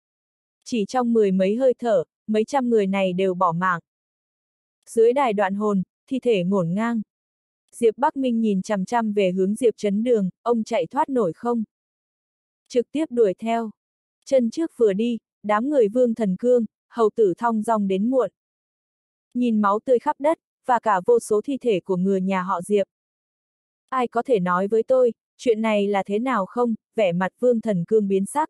Chỉ trong mười mấy hơi thở, mấy trăm người này đều bỏ mạng. Dưới đài đoạn hồn, thi thể ngổn ngang. Diệp Bắc Minh nhìn chằm chằm về hướng Diệp Chấn Đường, ông chạy thoát nổi không? Trực tiếp đuổi theo. Chân trước vừa đi, đám người Vương Thần Cương, Hầu Tử thong dong đến muộn. Nhìn máu tươi khắp đất, và cả vô số thi thể của người nhà họ Diệp. Ai có thể nói với tôi, chuyện này là thế nào không? Vẻ mặt Vương Thần Cương biến sắc.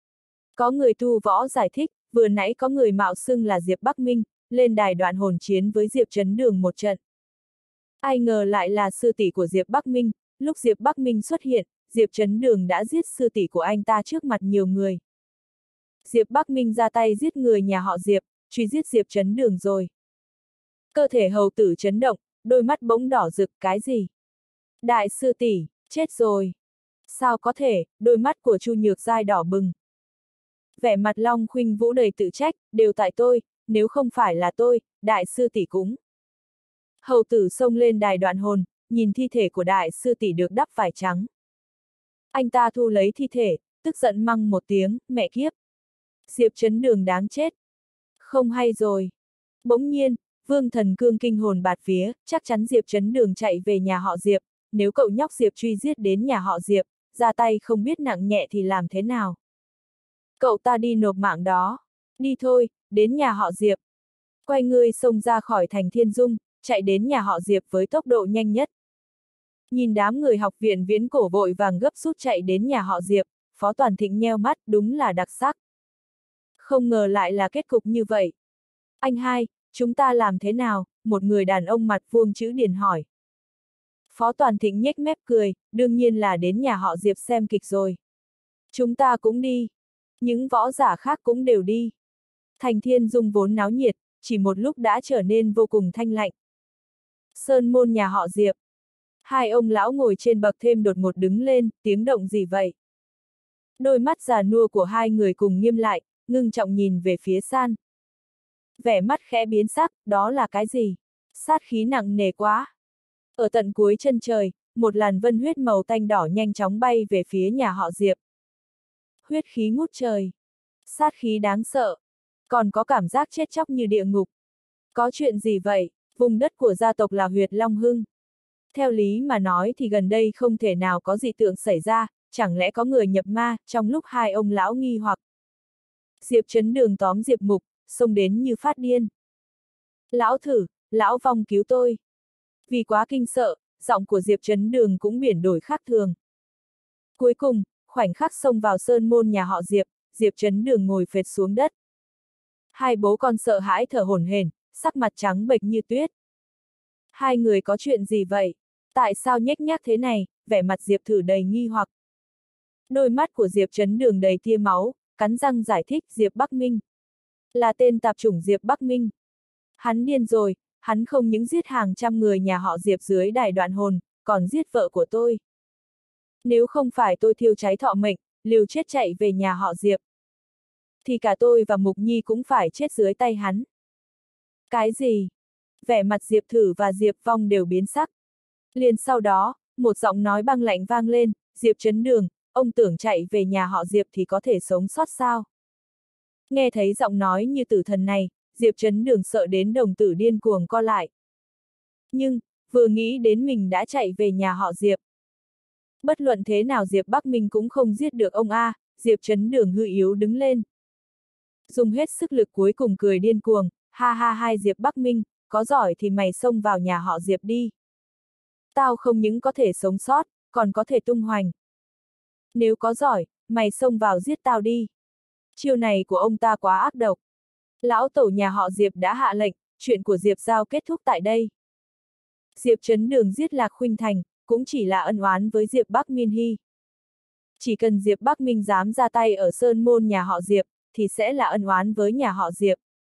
Có người tu võ giải thích, vừa nãy có người mạo xưng là Diệp Bắc Minh, lên đài đoạn hồn chiến với Diệp Chấn Đường một trận. Ai ngờ lại là sư tỷ của Diệp Bắc Minh, lúc Diệp Bắc Minh xuất hiện, Diệp Chấn Đường đã giết sư tỷ của anh ta trước mặt nhiều người. Diệp Bắc Minh ra tay giết người nhà họ Diệp, truy giết Diệp Chấn Đường rồi. Cơ thể hầu tử chấn động, đôi mắt bỗng đỏ rực, cái gì? Đại sư tỷ, chết rồi. Sao có thể, đôi mắt của Chu Nhược Giai đỏ bừng. Vẻ mặt Long Khuynh Vũ đầy tự trách, đều tại tôi, nếu không phải là tôi, đại sư tỷ cũng. Hầu tử xông lên đài đoạn hồn, nhìn thi thể của đại sư tỷ được đắp vải trắng. Anh ta thu lấy thi thể, tức giận măng một tiếng, mẹ kiếp. Diệp Chấn Đường đáng chết. Không hay rồi. Bỗng nhiên, Vương Thần Cương kinh hồn bạt vía, chắc chắn Diệp Chấn Đường chạy về nhà họ Diệp, nếu cậu nhóc Diệp truy giết đến nhà họ Diệp, ra tay không biết nặng nhẹ thì làm thế nào. Cậu ta đi nộp mạng đó. Đi thôi, đến nhà họ Diệp. Quay người xông ra khỏi thành Thiên Dung, chạy đến nhà họ Diệp với tốc độ nhanh nhất. Nhìn đám người học viện Viễn Cổ vội vàng gấp rút chạy đến nhà họ Diệp, Phó Toàn Thịnh nheo mắt, đúng là đặc sắc. Không ngờ lại là kết cục như vậy. Anh hai, chúng ta làm thế nào? Một người đàn ông mặt vuông chữ điền hỏi. Phó Toàn Thịnh nhếch mép cười, đương nhiên là đến nhà họ Diệp xem kịch rồi. Chúng ta cũng đi. Những võ giả khác cũng đều đi. Thành Thiên Dung vốn náo nhiệt, chỉ một lúc đã trở nên vô cùng thanh lạnh. Sơn môn nhà họ Diệp. Hai ông lão ngồi trên bậc thêm đột ngột đứng lên, tiếng động gì vậy? Đôi mắt già nua của hai người cùng nghiêm lại, ngưng trọng nhìn về phía san. Vẻ mắt khẽ biến sắc, đó là cái gì? Sát khí nặng nề quá. Ở tận cuối chân trời, một làn vân huyết màu tanh đỏ nhanh chóng bay về phía nhà họ Diệp. Huyết khí ngút trời. Sát khí đáng sợ. Còn có cảm giác chết chóc như địa ngục. Có chuyện gì vậy? Vùng đất của gia tộc là huyệt Long Hưng. Theo lý mà nói thì gần đây không thể nào có dị tượng xảy ra, chẳng lẽ có người nhập ma, trong lúc hai ông lão nghi hoặc. Diệp Chấn Đường tóm Diệp Mục, xông đến như phát điên. Lão thử, lão vong cứu tôi. Vì quá kinh sợ, giọng của Diệp Chấn Đường cũng biển đổi khác thường. Cuối cùng, khoảnh khắc xông vào sơn môn nhà họ Diệp, Diệp Chấn Đường ngồi phệt xuống đất. Hai bố con sợ hãi thở hổn hển, sắc mặt trắng bệch như tuyết. Hai người có chuyện gì vậy? Tại sao nhếch nhác thế này? Vẻ mặt Diệp Thử đầy nghi hoặc. Đôi mắt của Diệp Chấn Đường đầy tia máu, cắn răng giải thích Diệp Bắc Minh. Là tên tạp chủng Diệp Bắc Minh. Hắn điên rồi, hắn không những giết hàng trăm người nhà họ Diệp dưới đài đoạn hồn, còn giết vợ của tôi. Nếu không phải tôi thiêu cháy thọ mệnh, liều chết chạy về nhà họ Diệp, thì cả tôi và Mục Nhi cũng phải chết dưới tay hắn. Cái gì? Vẻ mặt Diệp Thử và Diệp Vong đều biến sắc. Liền sau đó, một giọng nói băng lạnh vang lên, Diệp Chấn Đường, ông tưởng chạy về nhà họ Diệp thì có thể sống sót sao? Nghe thấy giọng nói như tử thần này, Diệp Chấn Đường sợ đến đồng tử điên cuồng co lại. Nhưng, vừa nghĩ đến mình đã chạy về nhà họ Diệp. Bất luận thế nào Diệp Bắc Minh cũng không giết được ông A, Diệp Chấn Đường hư yếu đứng lên. Dùng hết sức lực cuối cùng cười điên cuồng, ha ha hai Diệp Bắc Minh, có giỏi thì mày xông vào nhà họ Diệp đi. Tao không những có thể sống sót, còn có thể tung hoành. Nếu có giỏi, mày xông vào giết tao đi. Chiêu này của ông ta quá ác độc. Lão tổ nhà họ Diệp đã hạ lệnh, chuyện của Diệp Giao kết thúc tại đây. Diệp Chấn Đường giết Lạc Khuynh Thành, cũng chỉ là ân oán với Diệp Bắc Minh Hy. Chỉ cần Diệp Bắc Minh dám ra tay ở sơn môn nhà họ Diệp, thì sẽ là ân oán với nhà họ Diệp.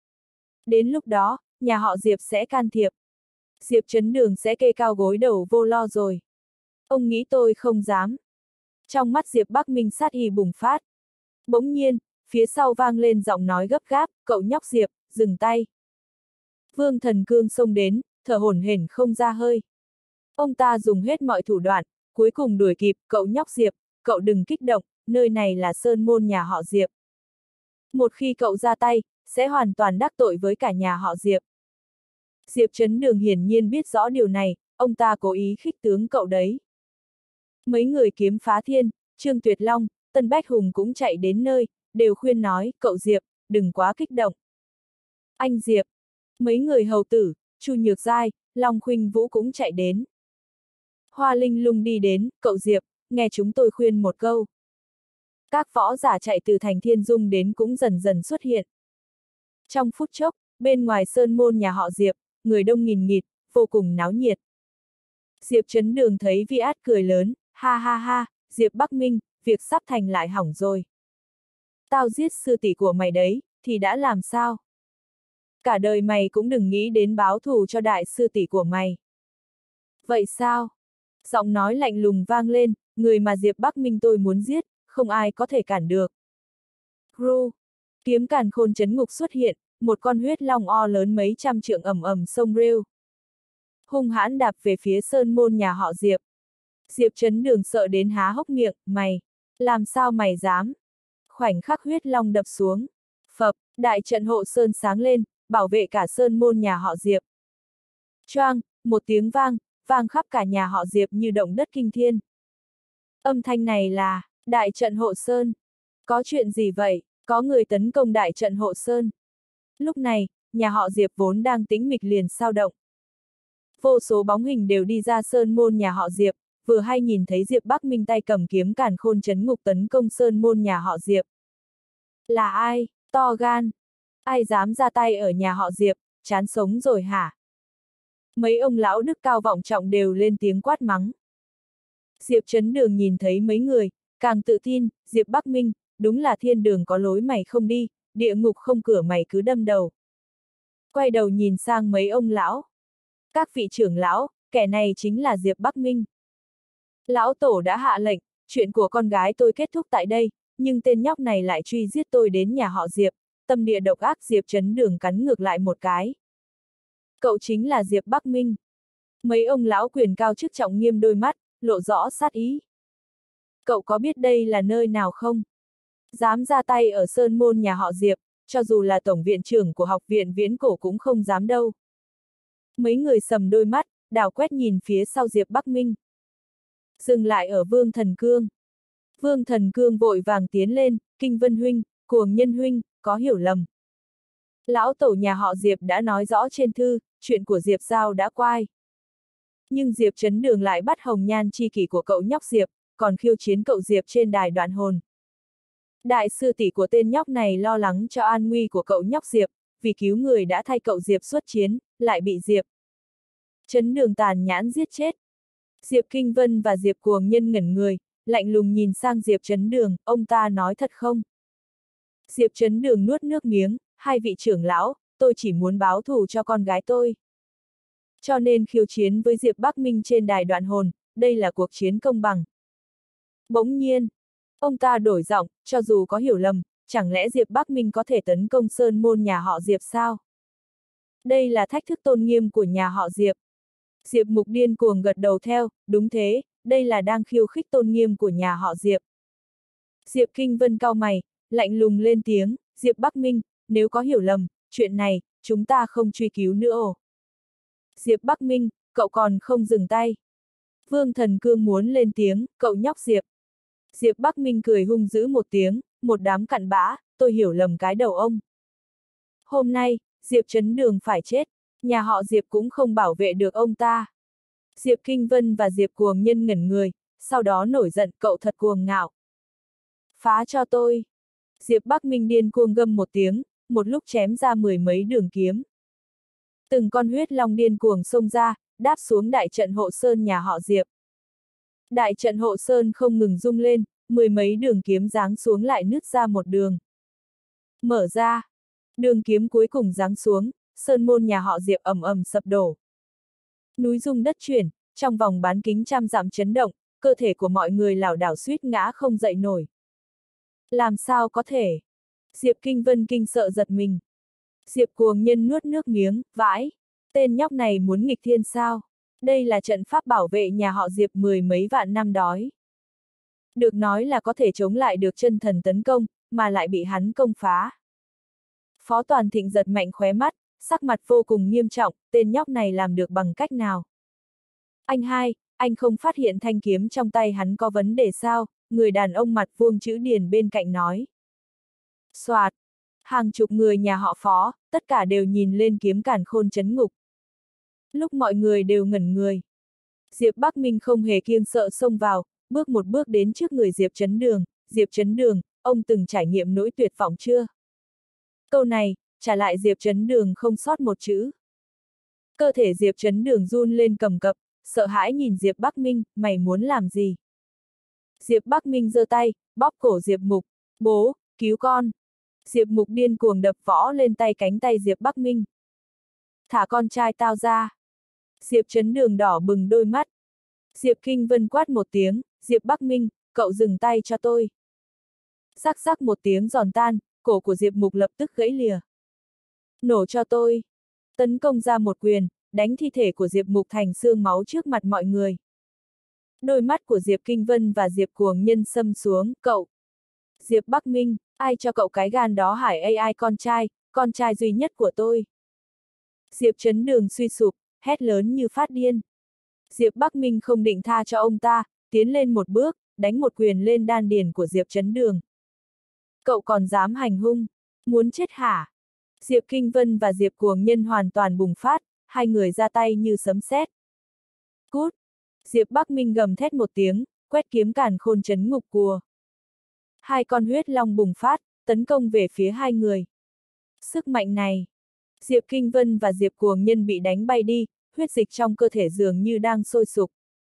Đến lúc đó, nhà họ Diệp sẽ can thiệp. Diệp Chấn Đường sẽ kê cao gối đầu vô lo rồi. Ông nghĩ tôi không dám. Trong mắt Diệp Bắc Minh sát ý bùng phát. Bỗng nhiên, phía sau vang lên giọng nói gấp gáp, cậu nhóc Diệp, dừng tay. Vương Thần Cương xông đến, thở hổn hển không ra hơi. Ông ta dùng hết mọi thủ đoạn, cuối cùng đuổi kịp, cậu nhóc Diệp, cậu đừng kích động, nơi này là sơn môn nhà họ Diệp. Một khi cậu ra tay, sẽ hoàn toàn đắc tội với cả nhà họ Diệp. Diệp Chấn Đường hiển nhiên biết rõ điều này, ông ta cố ý khích tướng cậu đấy. Mấy người kiếm phá thiên, Trương Tuyệt Long, Tân Bách Hùng cũng chạy đến nơi, đều khuyên nói, cậu Diệp, đừng quá kích động. Anh Diệp, mấy người hầu tử, Chu Nhược Giai, Long Khuynh Vũ cũng chạy đến. Hoa Linh Lung đi đến, cậu Diệp, nghe chúng tôi khuyên một câu. Các võ giả chạy từ thành Thiên Dung đến cũng dần dần xuất hiện. Trong phút chốc, bên ngoài sơn môn nhà họ Diệp, người đông nghìn nghịt, vô cùng náo nhiệt. Diệp Chấn Đường thấy Vi Át cười lớn, ha ha ha, Diệp Bắc Minh, việc sắp thành lại hỏng rồi. Tao giết sư tỷ của mày đấy, thì đã làm sao? Cả đời mày cũng đừng nghĩ đến báo thù cho đại sư tỷ của mày. Vậy sao? Giọng nói lạnh lùng vang lên, người mà Diệp Bắc Minh tôi muốn giết, không ai có thể cản được. Ru, kiếm càn khôn chấn ngục xuất hiện, một con huyết long o lớn mấy trăm trượng ầm ầm sông rêu. Hung hãn đạp về phía sơn môn nhà họ Diệp. Diệp Chấn Đường sợ đến há hốc miệng, mày, làm sao mày dám? Khoảnh khắc huyết long đập xuống. Phập, đại trận hộ sơn sáng lên, bảo vệ cả sơn môn nhà họ Diệp. Choang, một tiếng vang, vang khắp cả nhà họ Diệp như động đất kinh thiên. Âm thanh này là, đại trận hộ sơn. Có chuyện gì vậy? Có người tấn công đại trận hộ sơn. Lúc này, nhà họ Diệp vốn đang tĩnh mịch liền sao động. Vô số bóng hình đều đi ra sơn môn nhà họ Diệp, vừa hay nhìn thấy Diệp Bắc Minh tay cầm kiếm càn khôn chấn ngục tấn công sơn môn nhà họ Diệp. Là ai? To gan. Ai dám ra tay ở nhà họ Diệp, chán sống rồi hả? Mấy ông lão đức cao vọng trọng đều lên tiếng quát mắng. Diệp Chấn Đường nhìn thấy mấy người, càng tự tin, Diệp Bắc Minh, đúng là thiên đường có lối mày không đi, địa ngục không cửa mày cứ đâm đầu. Quay đầu nhìn sang mấy ông lão. Các vị trưởng lão, kẻ này chính là Diệp Bắc Minh. Lão Tổ đã hạ lệnh, chuyện của con gái tôi kết thúc tại đây, nhưng tên nhóc này lại truy giết tôi đến nhà họ Diệp, tâm địa độc ác. Diệp Chấn Đường cắn ngược lại một cái. Cậu chính là Diệp Bắc Minh. Mấy ông lão quyền cao chức trọng nghiêm đôi mắt, lộ rõ sát ý. Cậu có biết đây là nơi nào không? Dám ra tay ở sơn môn nhà họ Diệp, cho dù là tổng viện trưởng của học viện viễn cổ cũng không dám đâu. Mấy người sầm đôi mắt, đảo quét nhìn phía sau Diệp Bắc Minh. Dừng lại ở Vương Thần Cương. Vương Thần Cương vội vàng tiến lên, Kinh Vân huynh, Cuồng Nhân huynh, có hiểu lầm. Lão tổ nhà họ Diệp đã nói rõ trên thư, chuyện của Diệp Giao đã quai. Nhưng Diệp Chấn Đường lại bắt hồng nhan chi kỷ của cậu nhóc Diệp, còn khiêu chiến cậu Diệp trên đài đoạn hồn. Đại sư tỷ của tên nhóc này lo lắng cho an nguy của cậu nhóc Diệp, vì cứu người đã thay cậu Diệp xuất chiến, lại bị Diệp Chấn Đường tàn nhãn giết chết. Diệp Kinh Vân và Diệp Cuồng Nhân ngẩn người, lạnh lùng nhìn sang Diệp Chấn Đường, ông ta nói thật không? Diệp Chấn Đường nuốt nước miếng, hai vị trưởng lão, tôi chỉ muốn báo thù cho con gái tôi. Cho nên khiêu chiến với Diệp Bắc Minh trên đài đoạn hồn, đây là cuộc chiến công bằng. Bỗng nhiên, ông ta đổi giọng, cho dù có hiểu lầm, chẳng lẽ Diệp Bắc Minh có thể tấn công sơn môn nhà họ Diệp sao? Đây là thách thức tôn nghiêm của nhà họ Diệp. Diệp Mục điên cuồng gật đầu theo, đúng thế, đây là đang khiêu khích tôn nghiêm của nhà họ Diệp. Diệp Kinh Vân cau mày, lạnh lùng lên tiếng, Diệp Bắc Minh, nếu có hiểu lầm, chuyện này, chúng ta không truy cứu nữa ồ. Diệp Bắc Minh, cậu còn không dừng tay. Vương Thần Cương muốn lên tiếng, cậu nhóc Diệp. Diệp Bắc Minh cười hung dữ một tiếng, một đám cặn bã, tôi hiểu lầm cái đầu ông. Hôm nay, Diệp Chấn Đường phải chết, nhà họ Diệp cũng không bảo vệ được ông ta. Diệp Kinh Vân và Diệp Cuồng Nhân ngẩn người, sau đó nổi giận, cậu thật cuồng ngạo. Phá cho tôi. Diệp Bắc Minh điên cuồng gầm một tiếng, một lúc chém ra mười mấy đường kiếm. Từng con huyết long điên cuồng xông ra, đáp xuống đại trận hộ sơn nhà họ Diệp. Đại trận hộ sơn không ngừng rung lên, mười mấy đường kiếm giáng xuống lại nứt ra một đường. Mở ra. Đường kiếm cuối cùng giáng xuống, sơn môn nhà họ Diệp ầm ầm sập đổ. Núi rung đất chuyển, trong vòng bán kính trăm dặm chấn động, cơ thể của mọi người lảo đảo suýt ngã không dậy nổi. Làm sao có thể? Diệp Kinh Vân kinh sợ giật mình. Diệp Cuồng Nhân nuốt nước miếng, vãi. Tên nhóc này muốn nghịch thiên sao? Đây là trận pháp bảo vệ nhà họ Diệp mười mấy vạn năm đói. Được nói là có thể chống lại được chân thần tấn công, mà lại bị hắn công phá. Phó Toàn Thịnh giật mạnh khóe mắt, sắc mặt vô cùng nghiêm trọng, tên nhóc này làm được bằng cách nào? Anh hai, anh không phát hiện thanh kiếm trong tay hắn có vấn đề sao? Người đàn ông mặt vuông chữ điền bên cạnh nói. Soạt, hàng chục người nhà họ Phó, tất cả đều nhìn lên kiếm càn khôn chấn ngục. Lúc mọi người đều ngẩn người. Diệp Bắc Minh không hề kiêng sợ xông vào, bước một bước đến trước người Diệp Chấn Đường. Diệp Chấn Đường, ông từng trải nghiệm nỗi tuyệt vọng chưa? Câu này, trả lại Diệp Chấn Đường không sót một chữ. Cơ thể Diệp Chấn Đường run lên cầm cập, sợ hãi nhìn Diệp Bắc Minh, mày muốn làm gì? Diệp Bắc Minh giơ tay, bóp cổ Diệp Mục, bố, cứu con. Diệp Mục điên cuồng đập võ lên tay cánh tay Diệp Bắc Minh. Thả con trai tao ra. Diệp Chấn Đường đỏ bừng đôi mắt. Diệp Kinh Vân quát một tiếng, Diệp Bắc Minh, cậu dừng tay cho tôi. Rắc rắc một tiếng giòn tan, cổ của Diệp Mục lập tức gãy lìa. Nổ cho tôi. Tấn công ra một quyền, đánh thi thể của Diệp Mục thành xương máu trước mặt mọi người. Đôi mắt của Diệp Kinh Vân và Diệp Cuồng Nhân sâm xuống, cậu. Diệp Bắc Minh, ai cho cậu cái gan đó hải a i con trai, con trai duy nhất của tôi. Diệp Chấn Đường suy sụp, hét lớn như phát điên. Diệp Bắc Minh không định tha cho ông ta, tiến lên một bước, đánh một quyền lên đan điền của Diệp Chấn Đường. Cậu còn dám hành hung, muốn chết hả? Diệp Kinh Vân và Diệp Cuồng Nhân hoàn toàn bùng phát, hai người ra tay như sấm sét. Cút! Diệp Bắc Minh gầm thét một tiếng, quét kiếm càn khôn trấn ngục cùa. Hai con huyết long bùng phát, tấn công về phía hai người. Sức mạnh này! Diệp Kinh Vân và Diệp Cuồng Nhân bị đánh bay đi, huyết dịch trong cơ thể dường như đang sôi sục.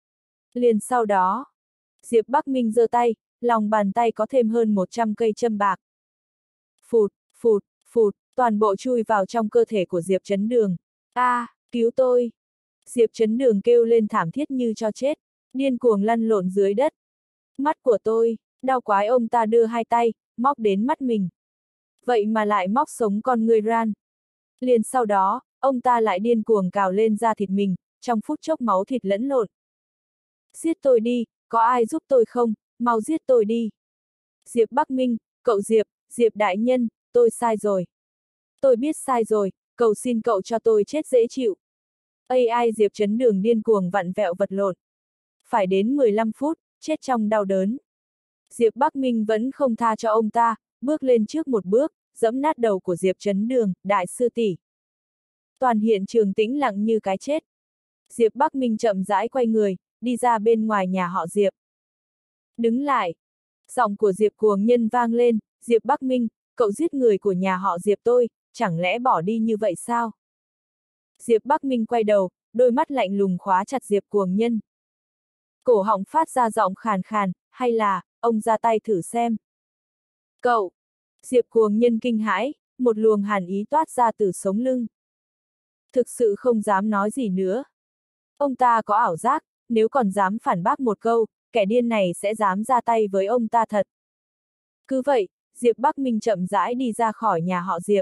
Liền sau đó, Diệp Bắc Minh giơ tay, lòng bàn tay có thêm hơn một trăm cây châm bạc. Phụt, phụt, phụt, toàn bộ chui vào trong cơ thể của Diệp Chấn Đường. A, à, cứu tôi! Diệp Chấn Đường kêu lên thảm thiết như cho chết, điên cuồng lăn lộn dưới đất. Mắt của tôi, đau quái, ông ta đưa hai tay, móc đến mắt mình. Vậy mà lại móc sống con người ran. Liền sau đó, ông ta lại điên cuồng cào lên da thịt mình, trong phút chốc máu thịt lẫn lộn. Giết tôi đi, có ai giúp tôi không, mau giết tôi đi. Diệp Bắc Minh, cậu Diệp, Diệp đại nhân, tôi sai rồi. Tôi biết sai rồi, cầu xin cậu cho tôi chết dễ chịu. a i Diệp Chấn Đường điên cuồng vặn vẹo vật lộn. Phải đến mười lăm phút, chết trong đau đớn. Diệp Bắc Minh vẫn không tha cho ông ta, bước lên trước một bước, giẫm nát đầu của Diệp Chấn Đường, đại sư tỷ. Toàn hiện trường tĩnh lặng như cái chết. Diệp Bắc Minh chậm rãi quay người, đi ra bên ngoài nhà họ Diệp. Đứng lại. Giọng của Diệp Cuồng Nhân vang lên, Diệp Bắc Minh, cậu giết người của nhà họ Diệp tôi, chẳng lẽ bỏ đi như vậy sao? Diệp Bắc Minh quay đầu, đôi mắt lạnh lùng khóa chặt Diệp Cuồng Nhân. Cổ họng phát ra giọng khàn khàn, hay là, ông ra tay thử xem. Cậu! Diệp Cuồng Nhân kinh hãi, một luồng hàn ý toát ra từ sống lưng. Thực sự không dám nói gì nữa. Ông ta có ảo giác, nếu còn dám phản bác một câu, kẻ điên này sẽ dám ra tay với ông ta thật. Cứ vậy, Diệp Bắc Minh chậm rãi đi ra khỏi nhà họ Diệp.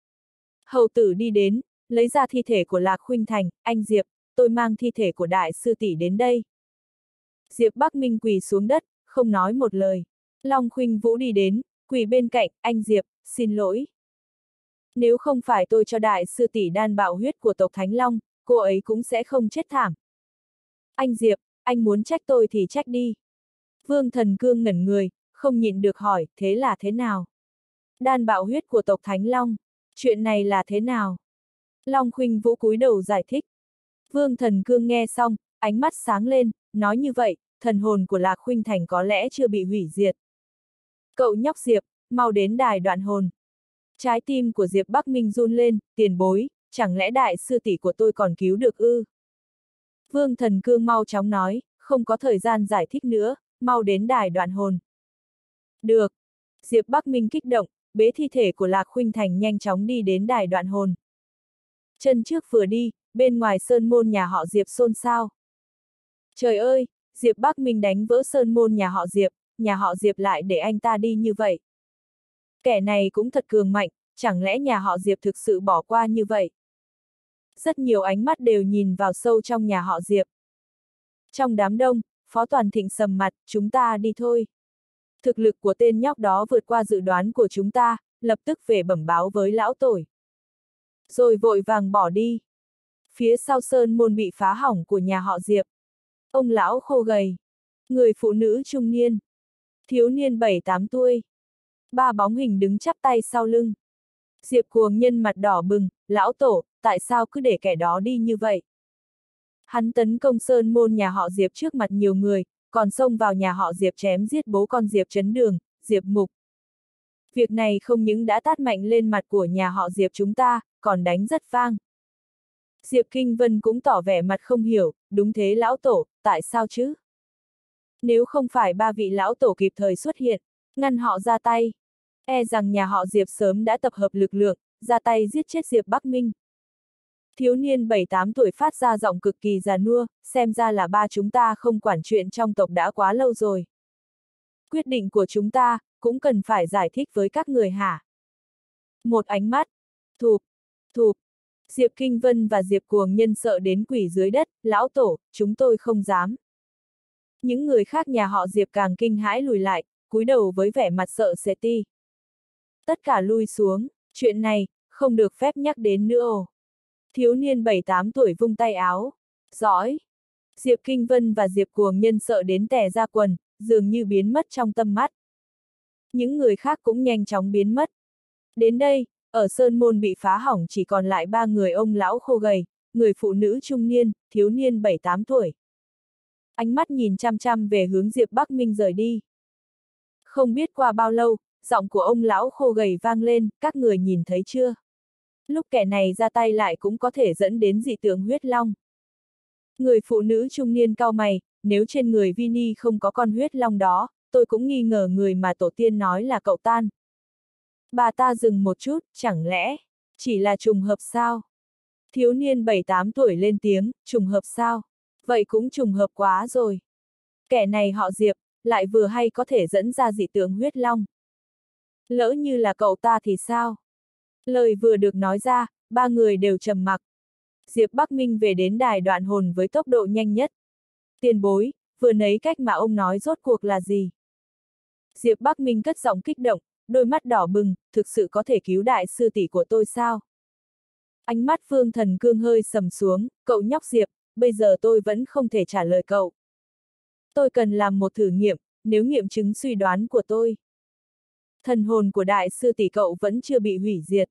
Hầu tử đi đến, lấy ra thi thể của Lạc Khuynh Thành, anh Diệp, tôi mang thi thể của đại sư tỷ đến đây. Diệp Bắc Minh quỳ xuống đất, không nói một lời. Long Khuynh Vũ đi đến, quỳ bên cạnh, anh Diệp, xin lỗi. Nếu không phải tôi cho đại sư tỷ đan bạo huyết của tộc Thánh Long, cô ấy cũng sẽ không chết thảm. Anh Diệp, anh muốn trách tôi thì trách đi. Vương Thần Cương ngẩn người, không nhịn được hỏi, thế là thế nào? Đan bạo huyết của tộc Thánh Long, chuyện này là thế nào? Long Khuynh Vũ cúi đầu giải thích. Vương Thần Cương nghe xong, ánh mắt sáng lên, nói như vậy, thần hồn của Lạc Khuynh Thành có lẽ chưa bị hủy diệt. Cậu nhóc Diệp, mau đến đài đoạn hồn. Trái tim của Diệp Bắc Minh run lên, tiền bối, chẳng lẽ đại sư tỷ của tôi còn cứu được ư? Vương Thần Cương mau chóng nói, không có thời gian giải thích nữa, mau đến đài đoạn hồn. Được. Diệp Bắc Minh kích động, bế thi thể của Lạc Khuynh Thành nhanh chóng đi đến đài đoạn hồn. Chân trước vừa đi, bên ngoài sơn môn nhà họ Diệp xôn xao. Trời ơi, Diệp Bắc Minh đánh vỡ sơn môn nhà họ Diệp, nhà họ Diệp lại để anh ta đi như vậy. Kẻ này cũng thật cường mạnh, chẳng lẽ nhà họ Diệp thực sự bỏ qua như vậy? Rất nhiều ánh mắt đều nhìn vào sâu trong nhà họ Diệp. Trong đám đông, Phó Toàn Thịnh sầm mặt, chúng ta đi thôi. Thực lực của tên nhóc đó vượt qua dự đoán của chúng ta, lập tức về bẩm báo với lão tồi. Rồi vội vàng bỏ đi. Phía sau sơn môn bị phá hỏng của nhà họ Diệp. Ông lão khô gầy. Người phụ nữ trung niên. Thiếu niên bảy tám tuổi. Ba bóng hình đứng chắp tay sau lưng. Diệp Cuồng Nhân mặt đỏ bừng, lão tổ, tại sao cứ để kẻ đó đi như vậy? Hắn tấn công sơn môn nhà họ Diệp trước mặt nhiều người, còn xông vào nhà họ Diệp chém giết bố con Diệp Chấn Đường, Diệp Mục. Việc này không những đã tát mạnh lên mặt của nhà họ Diệp chúng ta, còn đánh rất vang. Diệp Kinh Vân cũng tỏ vẻ mặt không hiểu, đúng thế lão tổ, tại sao chứ? Nếu không phải ba vị lão tổ kịp thời xuất hiện, ngăn họ ra tay. E rằng nhà họ Diệp sớm đã tập hợp lực lượng, ra tay giết chết Diệp Bắc Minh. Thiếu niên bảy tám tuổi phát ra giọng cực kỳ già nua, xem ra là ba chúng ta không quản chuyện trong tộc đã quá lâu rồi. Quyết định của chúng ta, cũng cần phải giải thích với các người hả? Một ánh mắt, thụp, thụp, Diệp Kinh Vân và Diệp Cuồng Nhân sợ đến quỳ dưới đất, lão tổ, chúng tôi không dám. Những người khác nhà họ Diệp càng kinh hãi lùi lại, cúi đầu với vẻ mặt sợ sệt ti. Tất cả lui xuống, chuyện này, không được phép nhắc đến nữa ồ. Thiếu niên bảy tám tuổi vung tay áo. Giỏi! Diệp Kinh Vân và Diệp Cuồng Nhân sợ đến tè ra quần, dường như biến mất trong tâm mắt. Những người khác cũng nhanh chóng biến mất. Đến đây, ở Sơn Môn bị phá hỏng chỉ còn lại ba người ông lão khô gầy, người phụ nữ trung niên, thiếu niên bảy tám tuổi. Ánh mắt nhìn chăm chăm về hướng Diệp Bắc Minh rời đi. Không biết qua bao lâu, giọng của ông lão khô gầy vang lên, các người nhìn thấy chưa? Lúc kẻ này ra tay lại cũng có thể dẫn đến dị tượng huyết long. Người phụ nữ trung niên cau mày, nếu trên người Vini không có con huyết long đó, tôi cũng nghi ngờ người mà tổ tiên nói là cậu Tan. Bà ta dừng một chút, chẳng lẽ, chỉ là trùng hợp sao? Thiếu niên bảy tám tuổi lên tiếng, trùng hợp sao? Vậy cũng trùng hợp quá rồi. Kẻ này họ Diệp, lại vừa hay có thể dẫn ra dị tượng huyết long. Lỡ như là cậu ta thì sao? Lời vừa được nói ra, ba người đều trầm mặc. Diệp Bắc Minh về đến đài đoạn hồn với tốc độ nhanh nhất. Tiền bối, vừa nấy cách mà ông nói rốt cuộc là gì? Diệp Bắc Minh cất giọng kích động, đôi mắt đỏ bừng, thực sự có thể cứu đại sư tỷ của tôi sao? Ánh mắt Vương Thần Cương hơi sầm xuống, cậu nhóc Diệp, bây giờ tôi vẫn không thể trả lời cậu. Tôi cần làm một thử nghiệm, nếu nghiệm chứng suy đoán của tôi. Thần hồn của đại sư tỷ cậu vẫn chưa bị hủy diệt.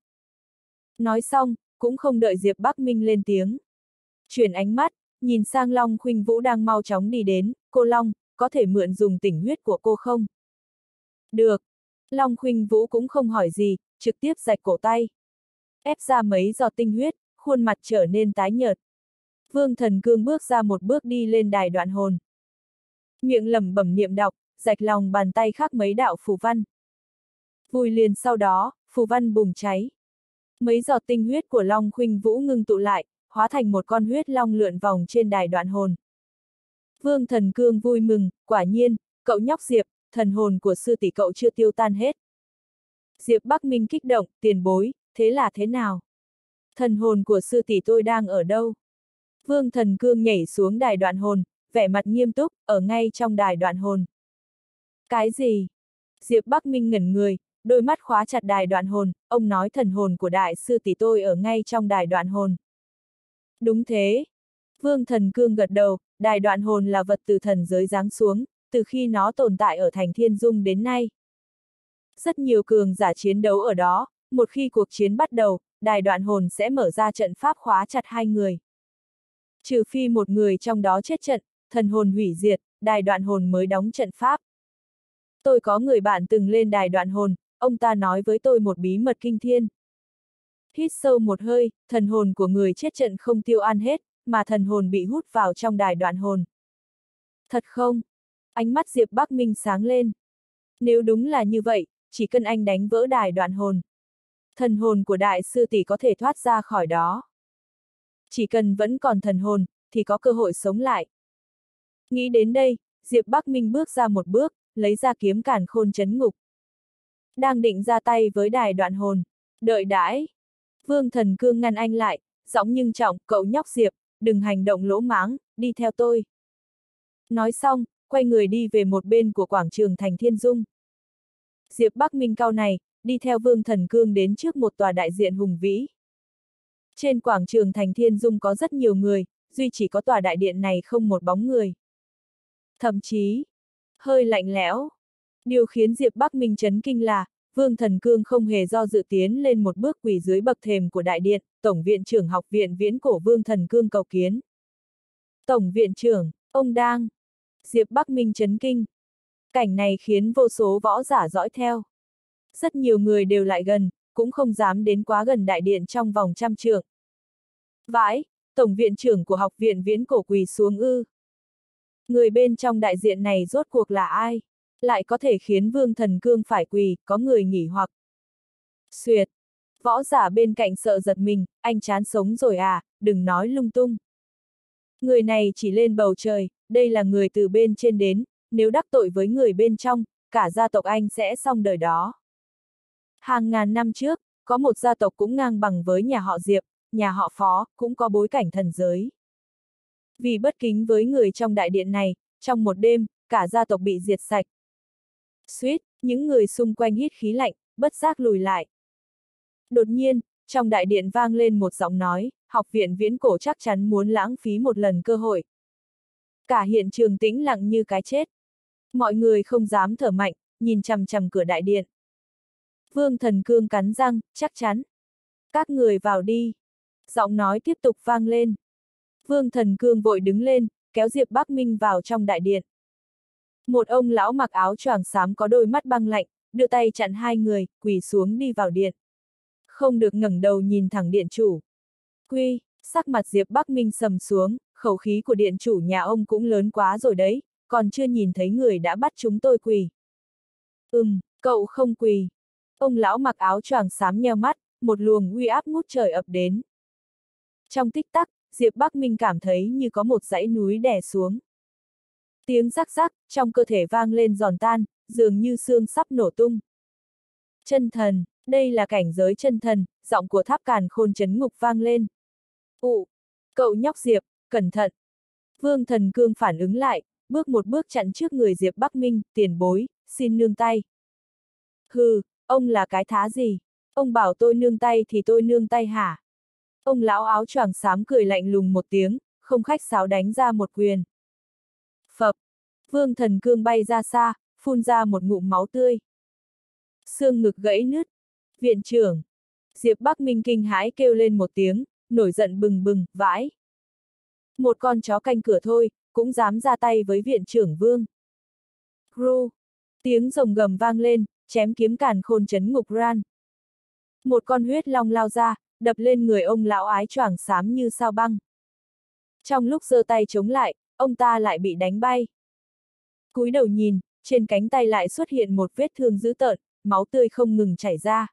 Nói xong, cũng không đợi Diệp Bắc Minh lên tiếng. Chuyển ánh mắt, nhìn sang Long Khuynh Vũ đang mau chóng đi đến, cô Long, có thể mượn dùng tỉnh huyết của cô không? Được. Long Khuynh Vũ cũng không hỏi gì, trực tiếp rạch cổ tay. Ép ra mấy giọt tinh huyết, khuôn mặt trở nên tái nhợt. Vương Thần Cương bước ra một bước đi lên đài đoạn hồn. Miệng lẩm bẩm niệm đọc, rạch lòng bàn tay khắc mấy đạo phù văn. Vùi liền sau đó, phù văn bùng cháy. Mấy giọt tinh huyết của Long Khuynh Vũ ngưng tụ lại, hóa thành một con huyết long lượn vòng trên đài đoạn hồn. Vương Thần Cương vui mừng, quả nhiên, cậu nhóc Diệp, thần hồn của sư tỷ cậu chưa tiêu tan hết. Diệp Bắc Minh kích động, tiền bối, thế là thế nào? Thần hồn của sư tỷ tôi đang ở đâu? Vương Thần Cương nhảy xuống đài đoạn hồn, vẻ mặt nghiêm túc, ở ngay trong đài đoạn hồn. Cái gì? Diệp Bắc Minh ngẩn người, đôi mắt khóa chặt đài đoạn hồn, ông nói thần hồn của đại sư tỷ tôi ở ngay trong đài đoạn hồn. Đúng thế. Vương Thần Cương gật đầu, đài đoạn hồn là vật từ thần giới giáng xuống, từ khi nó tồn tại ở thành Thiên Dung đến nay. Rất nhiều cường giả chiến đấu ở đó, một khi cuộc chiến bắt đầu, đài đoạn hồn sẽ mở ra trận pháp khóa chặt hai người. Trừ phi một người trong đó chết trận, thần hồn hủy diệt, đài đoạn hồn mới đóng trận pháp. Tôi có người bạn từng lên đài đoạn hồn, ông ta nói với tôi một bí mật kinh thiên. Hít sâu một hơi, thần hồn của người chết trận không tiêu an hết, mà thần hồn bị hút vào trong đài đoạn hồn. Thật không? Ánh mắt Diệp Bắc Minh sáng lên. Nếu đúng là như vậy, chỉ cần anh đánh vỡ đài đoạn hồn, thần hồn của đại sư tỷ có thể thoát ra khỏi đó. Chỉ cần vẫn còn thần hồn, thì có cơ hội sống lại. Nghĩ đến đây, Diệp Bắc Minh bước ra một bước, lấy ra kiếm càn khôn chấn ngục. Đang định ra tay với đài đoạn hồn. Đợi đãi. Vương Thần Cương ngăn anh lại, giọng nhưng trọng, cậu nhóc Diệp, đừng hành động lỗ mãng, đi theo tôi. Nói xong, quay người đi về một bên của quảng trường thành Thiên Dung. Diệp Bắc Minh cau này, đi theo Vương Thần Cương đến trước một tòa đại diện hùng vĩ. Trên quảng trường thành Thiên Dung có rất nhiều người, duy chỉ có tòa đại điện này không một bóng người. Thậm chí, hơi lạnh lẽo. Điều khiến Diệp Bắc Minh chấn kinh là, Vương Thần Cương không hề do dự tiến lên một bước quỳ dưới bậc thềm của đại điện, Tổng viện trưởng học viện viễn cổ Vương Thần Cương cầu kiến. Tổng viện trưởng, ông đang. Diệp Bắc Minh chấn kinh. Cảnh này khiến vô số võ giả dõi theo. Rất nhiều người đều lại gần, cũng không dám đến quá gần đại điện trong vòng trăm trượng. Vãi, Tổng viện trưởng của học viện viễn cổ quỳ xuống ư. Người bên trong đại diện này rốt cuộc là ai? lại có thể khiến Vương Thần Cương phải quỳ, có người nghỉ hoặc. Xuyệt! Võ giả bên cạnh sợ giật mình, anh chán sống rồi à, đừng nói lung tung. Người này chỉ lên bầu trời, đây là người từ bên trên đến, nếu đắc tội với người bên trong, cả gia tộc anh sẽ xong đời đó. Hàng ngàn năm trước, có một gia tộc cũng ngang bằng với nhà họ Diệp, nhà họ Phó, cũng có bối cảnh thần giới. Vì bất kính với người trong đại điện này, trong một đêm, cả gia tộc bị diệt sạch. Suýt, những người xung quanh hít khí lạnh, bất giác lùi lại. Đột nhiên, trong đại điện vang lên một giọng nói, học viện viễn cổ chắc chắn muốn lãng phí một lần cơ hội. Cả hiện trường tĩnh lặng như cái chết. Mọi người không dám thở mạnh, nhìn chằm chằm cửa đại điện. Vương Thần Cương cắn răng, chắc chắn. Các người vào đi. Giọng nói tiếp tục vang lên. Vương Thần Cương vội đứng lên, kéo Diệp Bắc Minh vào trong đại điện. Một ông lão mặc áo choàng xám có đôi mắt băng lạnh, đưa tay chặn hai người, quỳ xuống đi vào điện. Không được ngẩng đầu nhìn thẳng điện chủ. Quy, sắc mặt Diệp Bắc Minh sầm xuống, khẩu khí của điện chủ nhà ông cũng lớn quá rồi đấy, còn chưa nhìn thấy người đã bắt chúng tôi quỳ. Ừm, cậu không quỳ. Ông lão mặc áo choàng xám nheo mắt, một luồng uy áp ngút trời ập đến. Trong tích tắc, Diệp Bắc Minh cảm thấy như có một dãy núi đè xuống. Tiếng rắc rắc, trong cơ thể vang lên giòn tan, dường như xương sắp nổ tung. Chân thần, đây là cảnh giới chân thần, giọng của Tháp Càn Khôn chấn ngục vang lên. Ụ, cậu nhóc Diệp, cẩn thận. Vương Thần Cương phản ứng lại, bước một bước chặn trước người Diệp Bắc Minh, tiền bối, xin nương tay. Hừ, ông là cái thá gì? Ông bảo tôi nương tay thì tôi nương tay hả? Ông lão áo choàng xám cười lạnh lùng một tiếng, không khách sáo đánh ra một quyền. Phập, Vương Thần Cương bay ra xa, phun ra một ngụm máu tươi. Xương ngực gãy nứt. Viện trưởng. Diệp Bắc Minh kinh hãi kêu lên một tiếng, nổi giận bừng bừng, vãi. Một con chó canh cửa thôi, cũng dám ra tay với viện trưởng Vương. Ru. Tiếng rồng gầm vang lên, chém kiếm Càn Khôn chấn ngục ran. Một con huyết long lao ra, đập lên người ông lão ái choàng xám như sao băng. Trong lúc giơ tay chống lại, ông ta lại bị đánh bay. Cúi đầu nhìn, trên cánh tay lại xuất hiện một vết thương dữ tợn, máu tươi không ngừng chảy ra.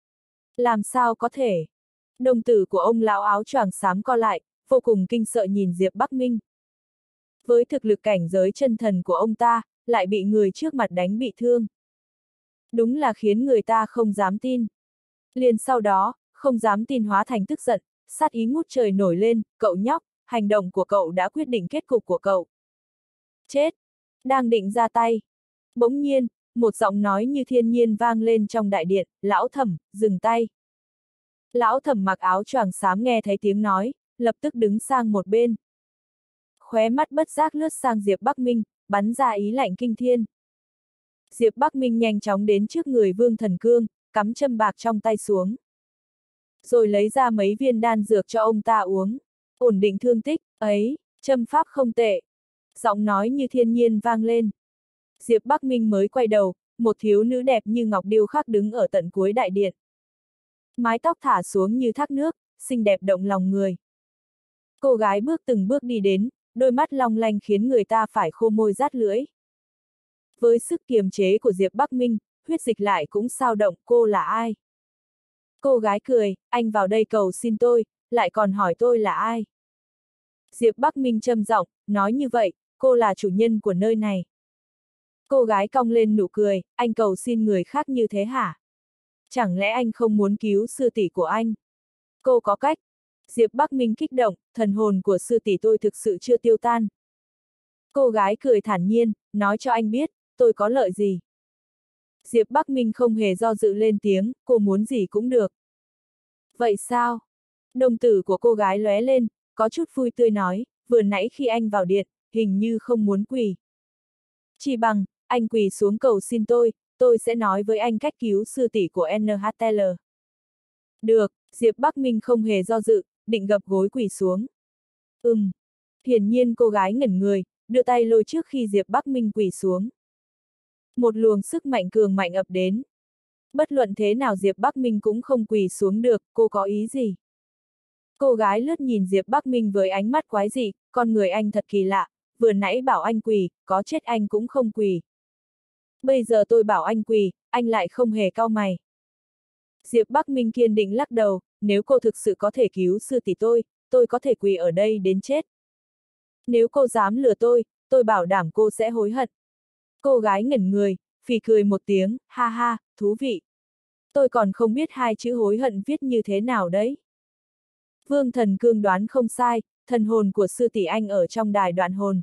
Làm sao có thể? Đồng tử của ông lão áo choàng xám co lại, vô cùng kinh sợ nhìn Diệp Bắc Minh. Với thực lực cảnh giới chân thần của ông ta, lại bị người trước mặt đánh bị thương. Đúng là khiến người ta không dám tin. Liền sau đó, không dám tin hóa thành tức giận, sát ý ngút trời nổi lên, cậu nhóc, hành động của cậu đã quyết định kết cục của cậu. Chết! Đang định ra tay. Bỗng nhiên, một giọng nói như thiên nhiên vang lên trong đại điện, lão Thẩm, dừng tay. Lão Thẩm mặc áo choàng xám nghe thấy tiếng nói, lập tức đứng sang một bên. Khóe mắt bất giác lướt sang Diệp Bắc Minh, bắn ra ý lạnh kinh thiên. Diệp Bắc Minh nhanh chóng đến trước người Vương Thần Cương, cắm châm bạc trong tay xuống. Rồi lấy ra mấy viên đan dược cho ông ta uống. Ổn định thương tích, ấy, châm pháp không tệ. Giọng nói như thiên nhiên vang lên. Diệp Bắc Minh mới quay đầu, một thiếu nữ đẹp như ngọc điêu khắc đứng ở tận cuối đại điện. Mái tóc thả xuống như thác nước, xinh đẹp động lòng người. Cô gái bước từng bước đi đến, đôi mắt long lanh khiến người ta phải khô môi rát lưỡi. Với sức kiềm chế của Diệp Bắc Minh, huyết dịch lại cũng sao động, cô là ai? Cô gái cười, anh vào đây cầu xin tôi, lại còn hỏi tôi là ai? Diệp Bắc Minh trầm giọng, nói như vậy, cô là chủ nhân của nơi này. Cô gái cong lên nụ cười, anh cầu xin người khác như thế hả? Chẳng lẽ anh không muốn cứu sư tỷ của anh? Cô có cách. Diệp Bắc Minh kích động, thần hồn của sư tỷ tôi thực sự chưa tiêu tan. Cô gái cười thản nhiên, nói cho anh biết, tôi có lợi gì. Diệp Bắc Minh không hề do dự lên tiếng, cô muốn gì cũng được. Vậy sao? Đồng tử của cô gái lóe lên, có chút vui tươi nói, vừa nãy khi anh vào điện, hình như không muốn quỳ. Chỉ bằng, anh quỳ xuống cầu xin tôi, tôi sẽ nói với anh cách cứu sư tỷ của en hát lờ. Được, Diệp Bắc Minh không hề do dự, định gập gối quỳ xuống. Ừm. Hiển nhiên cô gái ngẩn người, đưa tay lôi trước khi Diệp Bắc Minh quỳ xuống. Một luồng sức mạnh cường mạnh ập đến. Bất luận thế nào Diệp Bắc Minh cũng không quỳ xuống được, cô có ý gì? Cô gái lướt nhìn Diệp Bắc Minh với ánh mắt quái dị, con người anh thật kỳ lạ, vừa nãy bảo anh quỳ, có chết anh cũng không quỳ. Bây giờ tôi bảo anh quỳ, anh lại không hề cau mày. Diệp Bắc Minh kiên định lắc đầu, nếu cô thực sự có thể cứu sư tỷ tôi, tôi có thể quỳ ở đây đến chết. Nếu cô dám lừa tôi, tôi bảo đảm cô sẽ hối hận. Cô gái ngẩn người, phì cười một tiếng, ha ha, thú vị. Tôi còn không biết hai chữ hối hận viết như thế nào đấy. Vương Thần Cương đoán không sai, thần hồn của sư tỷ anh ở trong đài đoạn hồn.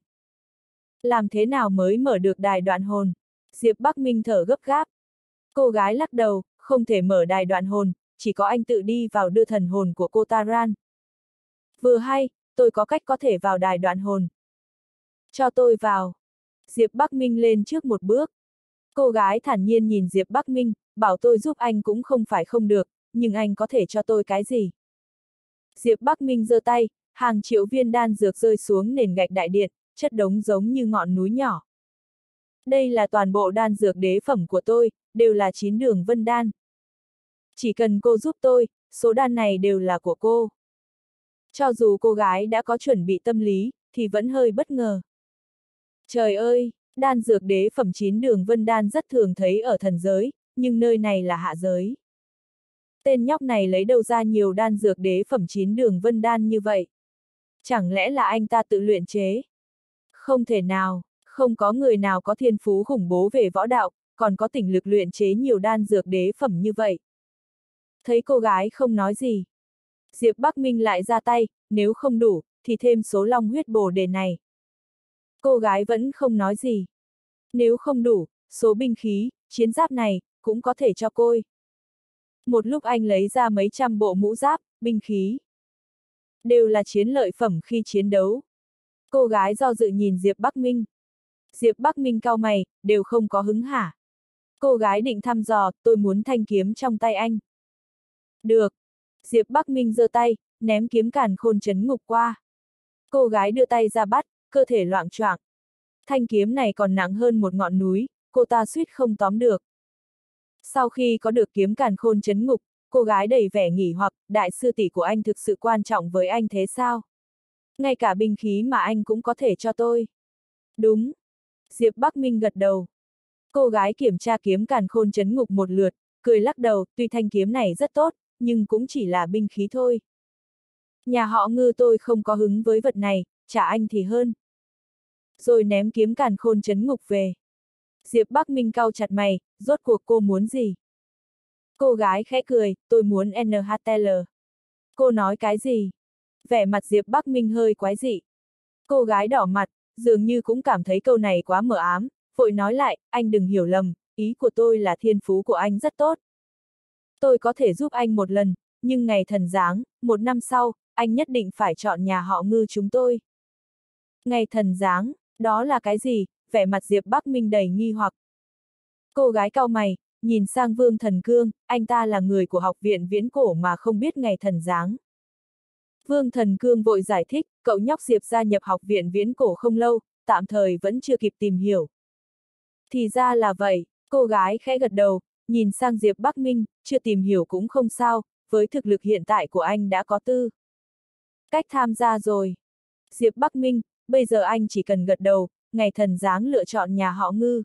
Làm thế nào mới mở được đài đoạn hồn? Diệp Bắc Minh thở gấp gáp. Cô gái lắc đầu, không thể mở đài đoạn hồn, chỉ có anh tự đi vào đưa thần hồn của cô ta ran. Vừa hay, tôi có cách có thể vào đài đoạn hồn. Cho tôi vào. Diệp Bắc Minh lên trước một bước. Cô gái thản nhiên nhìn Diệp Bắc Minh, bảo tôi giúp anh cũng không phải không được, nhưng anh có thể cho tôi cái gì? Diệp Bắc Minh giơ tay, hàng triệu viên đan dược rơi xuống nền gạch đại điện, chất đống giống như ngọn núi nhỏ. Đây là toàn bộ đan dược đế phẩm của tôi, đều là chín đường vân đan. Chỉ cần cô giúp tôi, số đan này đều là của cô. Cho dù cô gái đã có chuẩn bị tâm lý, thì vẫn hơi bất ngờ. Trời ơi, đan dược đế phẩm chín đường vân đan rất thường thấy ở thần giới, nhưng nơi này là hạ giới. Tên nhóc này lấy đâu ra nhiều đan dược đế phẩm chín đường vân đan như vậy? Chẳng lẽ là anh ta tự luyện chế? Không thể nào, không có người nào có thiên phú khủng bố về võ đạo, còn có tỉnh lực luyện chế nhiều đan dược đế phẩm như vậy. Thấy cô gái không nói gì. Diệp Bắc Minh lại ra tay, nếu không đủ, thì thêm số long huyết bồ đề này. Cô gái vẫn không nói gì. Nếu không đủ, số binh khí, chiến giáp này, cũng có thể cho cô. Một lúc anh lấy ra mấy trăm bộ mũ giáp, binh khí. Đều là chiến lợi phẩm khi chiến đấu. Cô gái do dự nhìn Diệp Bắc Minh. Diệp Bắc Minh cau mày, đều không có hứng hả. Cô gái định thăm dò, tôi muốn thanh kiếm trong tay anh. Được. Diệp Bắc Minh giơ tay, ném kiếm càn khôn chấn ngục qua. Cô gái đưa tay ra bắt, cơ thể loạng choạng. Thanh kiếm này còn nặng hơn một ngọn núi, cô ta suýt không tóm được. Sau khi có được kiếm càn khôn chấn ngục, cô gái đầy vẻ nghỉ hoặc, đại sư tỷ của anh thực sự quan trọng với anh thế sao? Ngay cả binh khí mà anh cũng có thể cho tôi. Đúng. Diệp Bắc Minh gật đầu. Cô gái kiểm tra kiếm càn khôn chấn ngục một lượt, cười lắc đầu, tuy thanh kiếm này rất tốt, nhưng cũng chỉ là binh khí thôi. Nhà họ Ngư tôi không có hứng với vật này, trả anh thì hơn. Rồi ném kiếm càn khôn chấn ngục về. Diệp Bắc Minh cau chặt mày, rốt cuộc cô muốn gì? Cô gái khẽ cười, tôi muốn en hát lờ. Cô nói cái gì? Vẻ mặt Diệp Bắc Minh hơi quái dị. Cô gái đỏ mặt, dường như cũng cảm thấy câu này quá mờ ám, vội nói lại, anh đừng hiểu lầm, ý của tôi là thiên phú của anh rất tốt. Tôi có thể giúp anh một lần, nhưng ngày thần giáng, một năm sau, anh nhất định phải chọn nhà họ Ngư chúng tôi. Ngày thần giáng, đó là cái gì? Vẻ mặt Diệp Bắc Minh đầy nghi hoặc. Cô gái cau mày, nhìn sang Vương Thần Cương, anh ta là người của học viện viễn cổ mà không biết ngày thần giáng. Vương Thần Cương vội giải thích, cậu nhóc Diệp gia nhập học viện viễn cổ không lâu, tạm thời vẫn chưa kịp tìm hiểu. Thì ra là vậy, cô gái khẽ gật đầu, nhìn sang Diệp Bắc Minh, chưa tìm hiểu cũng không sao, với thực lực hiện tại của anh đã có tư cách tham gia rồi. Diệp Bắc Minh, bây giờ anh chỉ cần gật đầu, ngày thần giáng lựa chọn nhà họ Ngư.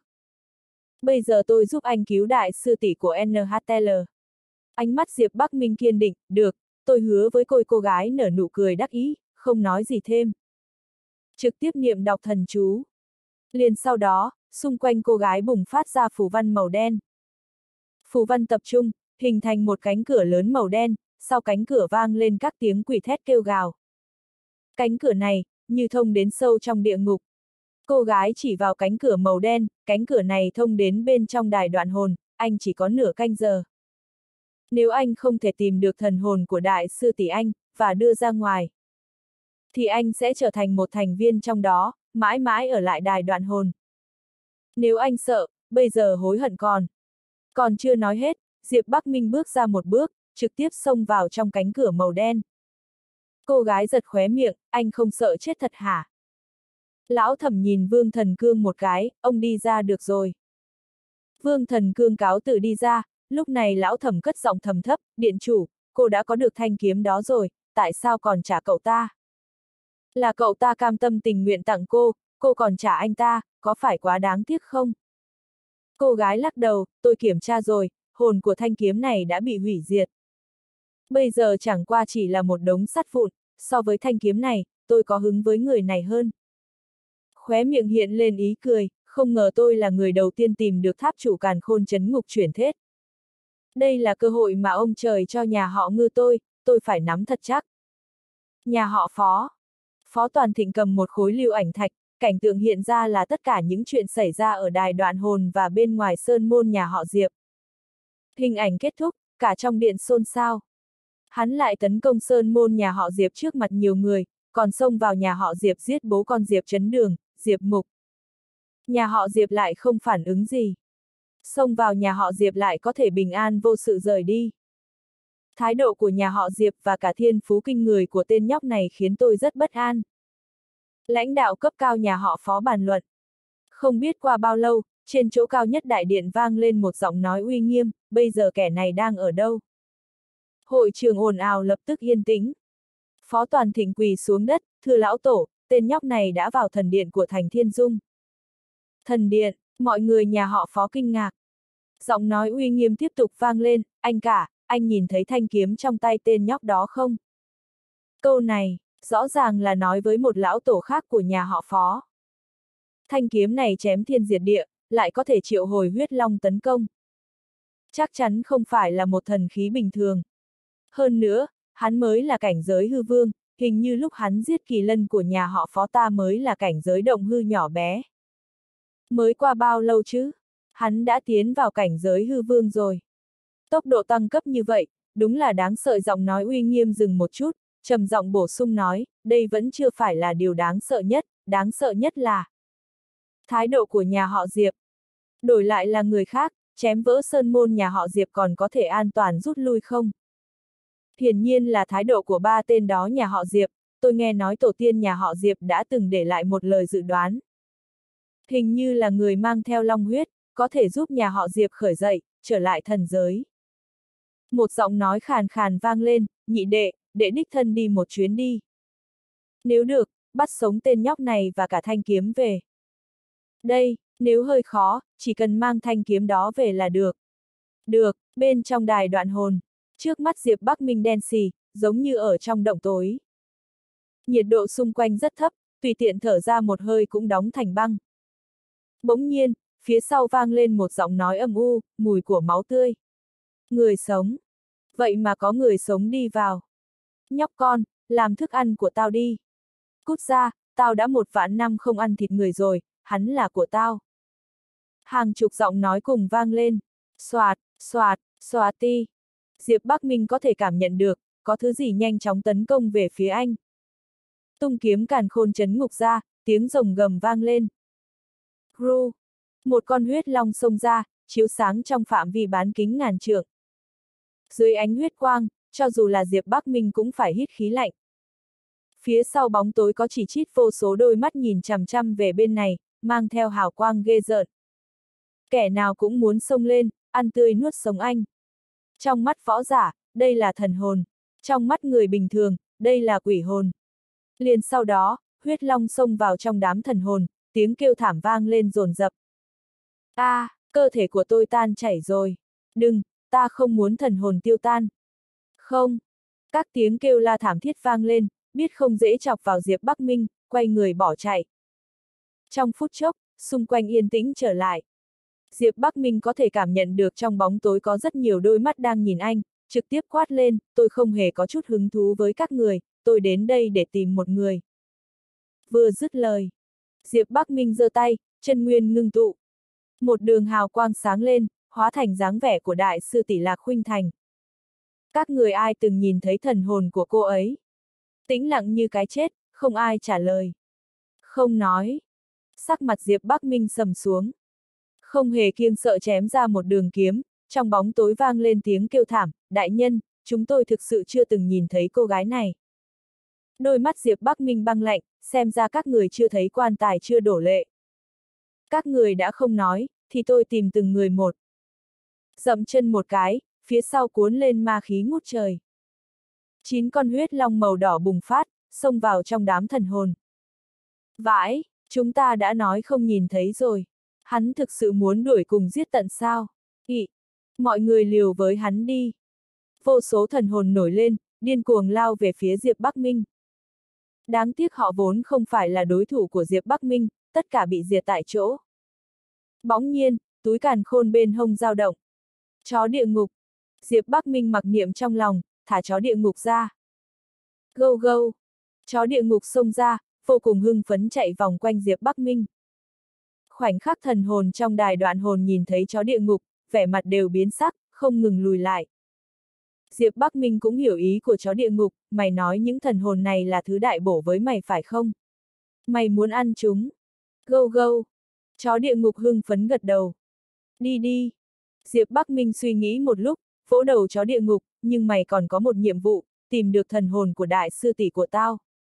Bây giờ tôi giúp anh cứu đại sư tỷ của en hát lờ. Ánh mắt Diệp Bắc Minh kiên định, được, tôi hứa với cô. Cô gái nở nụ cười đắc ý, không nói gì thêm. Trực tiếp niệm đọc thần chú. Liền sau đó, xung quanh cô gái bùng phát ra phù văn màu đen. Phù văn tập trung, hình thành một cánh cửa lớn màu đen, sau cánh cửa vang lên các tiếng quỷ thét kêu gào. Cánh cửa này, như thông đến sâu trong địa ngục. Cô gái chỉ vào cánh cửa màu đen, cánh cửa này thông đến bên trong đài đoạn hồn, anh chỉ có nửa canh giờ. Nếu anh không thể tìm được thần hồn của đại sư tỷ anh, và đưa ra ngoài, thì anh sẽ trở thành một thành viên trong đó, mãi mãi ở lại đài đoạn hồn. Nếu anh sợ, bây giờ hối hận còn. Còn chưa nói hết, Diệp Bắc Minh bước ra một bước, trực tiếp xông vào trong cánh cửa màu đen. Cô gái giật khóe miệng, anh không sợ chết thật hả? Lão Thẩm nhìn Vương Thần Cương một cái, ông đi ra được rồi. Vương Thần Cương cáo từ đi ra, lúc này Lão Thẩm cất giọng thầm thấp, điện chủ, cô đã có được thanh kiếm đó rồi, tại sao còn trả cậu ta? Là cậu ta cam tâm tình nguyện tặng cô, cô còn trả anh ta, có phải quá đáng tiếc không? Cô gái lắc đầu, tôi kiểm tra rồi, hồn của thanh kiếm này đã bị hủy diệt. Bây giờ chẳng qua chỉ là một đống sắt vụn, so với thanh kiếm này, tôi có hứng với người này hơn. Khóe miệng hiện lên ý cười, không ngờ tôi là người đầu tiên tìm được tháp chủ càn khôn trấn ngục chuyển thế. Đây là cơ hội mà ông trời cho nhà họ Ngư tôi, tôi phải nắm thật chắc. Nhà họ Phó. Phó Toàn Thịnh cầm một khối lưu ảnh thạch, cảnh tượng hiện ra là tất cả những chuyện xảy ra ở đài đoạn hồn và bên ngoài sơn môn nhà họ Diệp. Hình ảnh kết thúc, cả trong điện xôn xao. Hắn lại tấn công sơn môn nhà họ Diệp trước mặt nhiều người, còn xông vào nhà họ Diệp giết bố con Diệp Trấn Đường, Diệp Mục. Nhà họ Diệp lại không phản ứng gì. Xông vào nhà họ Diệp lại có thể bình an vô sự rời đi. Thái độ của nhà họ Diệp và cả thiên phú kinh người của tên nhóc này khiến tôi rất bất an. Lãnh đạo cấp cao nhà họ Phó bàn luận. Không biết qua bao lâu, trên chỗ cao nhất đại điện vang lên một giọng nói uy nghiêm, bây giờ kẻ này đang ở đâu? Hội trường ồn ào lập tức yên tĩnh. Phó Toàn Thịnh quỳ xuống đất, thưa lão tổ, tên nhóc này đã vào thần điện của thành Thiên Dung. Thần điện, mọi người nhà họ Phó kinh ngạc. Giọng nói uy nghiêm tiếp tục vang lên, anh cả, anh nhìn thấy thanh kiếm trong tay tên nhóc đó không? Câu này, rõ ràng là nói với một lão tổ khác của nhà họ Phó. Thanh kiếm này chém thiên diệt địa, lại có thể triệu hồi huyết long tấn công. Chắc chắn không phải là một thần khí bình thường. Hơn nữa, hắn mới là cảnh giới hư vương, hình như lúc hắn giết kỳ lân của nhà họ Phó ta mới là cảnh giới động hư nhỏ bé. Mới qua bao lâu chứ? Hắn đã tiến vào cảnh giới hư vương rồi. Tốc độ tăng cấp như vậy, đúng là đáng sợ. Giọng nói uy nghiêm dừng một chút, trầm giọng bổ sung nói, đây vẫn chưa phải là điều đáng sợ nhất, đáng sợ nhất là thái độ của nhà họ Diệp. Đổi lại là người khác, chém vỡ sơn môn nhà họ Diệp còn có thể an toàn rút lui không? Hiển nhiên là thái độ của ba tên đó nhà họ Diệp, tôi nghe nói tổ tiên nhà họ Diệp đã từng để lại một lời dự đoán. Hình như là người mang theo long huyết, có thể giúp nhà họ Diệp khởi dậy, trở lại thần giới. Một giọng nói khàn khàn vang lên, nhị đệ, đệ đích thân đi một chuyến đi. Nếu được, bắt sống tên nhóc này và cả thanh kiếm về. Đây, nếu hơi khó, chỉ cần mang thanh kiếm đó về là được. Được, bên trong đài đoạn hồn, trước mắt Diệp Bắc Minh đen xì, giống như ở trong động tối. Nhiệt độ xung quanh rất thấp, tùy tiện thở ra một hơi cũng đóng thành băng. Bỗng nhiên, phía sau vang lên một giọng nói âm u, mùi của máu tươi. Người sống. Vậy mà có người sống đi vào. Nhóc con, làm thức ăn của tao đi. Cút ra, tao đã một vạn năm không ăn thịt người rồi, hắn là của tao. Hàng chục giọng nói cùng vang lên. Xoạt, xoạt, xoạt ti. Diệp Bắc Minh có thể cảm nhận được, có thứ gì nhanh chóng tấn công về phía anh. Tung kiếm càn khôn trấn ngục ra, tiếng rồng gầm vang lên. Ru. Một con huyết long xông ra, chiếu sáng trong phạm vi bán kính ngàn trượng. Dưới ánh huyết quang, cho dù là Diệp Bắc Minh cũng phải hít khí lạnh. Phía sau bóng tối có chỉ chít vô số đôi mắt nhìn chằm chằm về bên này, mang theo hào quang ghê rợn. Kẻ nào cũng muốn xông lên, ăn tươi nuốt sống anh. Trong mắt võ giả, đây là thần hồn. Trong mắt người bình thường, đây là quỷ hồn. Liền sau đó, huyết long xông vào trong đám thần hồn, tiếng kêu thảm vang lên dồn dập. A, à, cơ thể của tôi tan chảy rồi. Đừng, ta không muốn thần hồn tiêu tan. Không. Các tiếng kêu la thảm thiết vang lên, biết không dễ chọc vào Diệp Bắc Minh, quay người bỏ chạy. Trong phút chốc, xung quanh yên tĩnh trở lại. Diệp Bắc Minh có thể cảm nhận được trong bóng tối có rất nhiều đôi mắt đang nhìn anh, trực tiếp quát lên, tôi không hề có chút hứng thú với các người, tôi đến đây để tìm một người. Vừa dứt lời, Diệp Bắc Minh giơ tay, chân nguyên ngưng tụ. Một đường hào quang sáng lên, hóa thành dáng vẻ của đại sư tỷ Lạc Khuynh Thành. Các người ai từng nhìn thấy thần hồn của cô ấy? Tĩnh lặng như cái chết, không ai trả lời. Không nói. Sắc mặt Diệp Bắc Minh sầm xuống. Không hề kiêng sợ chém ra một đường kiếm, trong bóng tối vang lên tiếng kêu thảm, đại nhân, chúng tôi thực sự chưa từng nhìn thấy cô gái này. Đôi mắt Diệp Bắc Minh băng lạnh, xem ra các người chưa thấy quan tài chưa đổ lệ. Các người đã không nói, thì tôi tìm từng người một. Dậm chân một cái, phía sau cuốn lên ma khí ngút trời. Chín con huyết long màu đỏ bùng phát, xông vào trong đám thần hồn. Vãi, chúng ta đã nói không nhìn thấy rồi. Hắn thực sự muốn đuổi cùng giết tận sao? Ị! Mọi người liều với hắn đi! Vô số thần hồn nổi lên, điên cuồng lao về phía Diệp Bắc Minh. Đáng tiếc họ vốn không phải là đối thủ của Diệp Bắc Minh, tất cả bị diệt tại chỗ. Bỗng nhiên, túi càn khôn bên hông dao động. Chó địa ngục! Diệp Bắc Minh mặc niệm trong lòng, thả chó địa ngục ra. Gâu gâu! Chó địa ngục xông ra, vô cùng hưng phấn chạy vòng quanh Diệp Bắc Minh. Khoảnh khắc thần hồn trong đài đoạn hồn nhìn thấy chó địa ngục, vẻ mặt đều biến sắc, không ngừng lùi lại. Diệp Bắc Minh cũng hiểu ý của chó địa ngục, mày nói những thần hồn này là thứ đại bổ với mày phải không? Mày muốn ăn chúng? Gâu gâu! Chó địa ngục hưng phấn gật đầu. Đi đi! Diệp Bắc Minh suy nghĩ một lúc, vỗ đầu chó địa ngục, nhưng mày còn có một nhiệm vụ, tìm được thần hồn của đại sư tỷ của tao.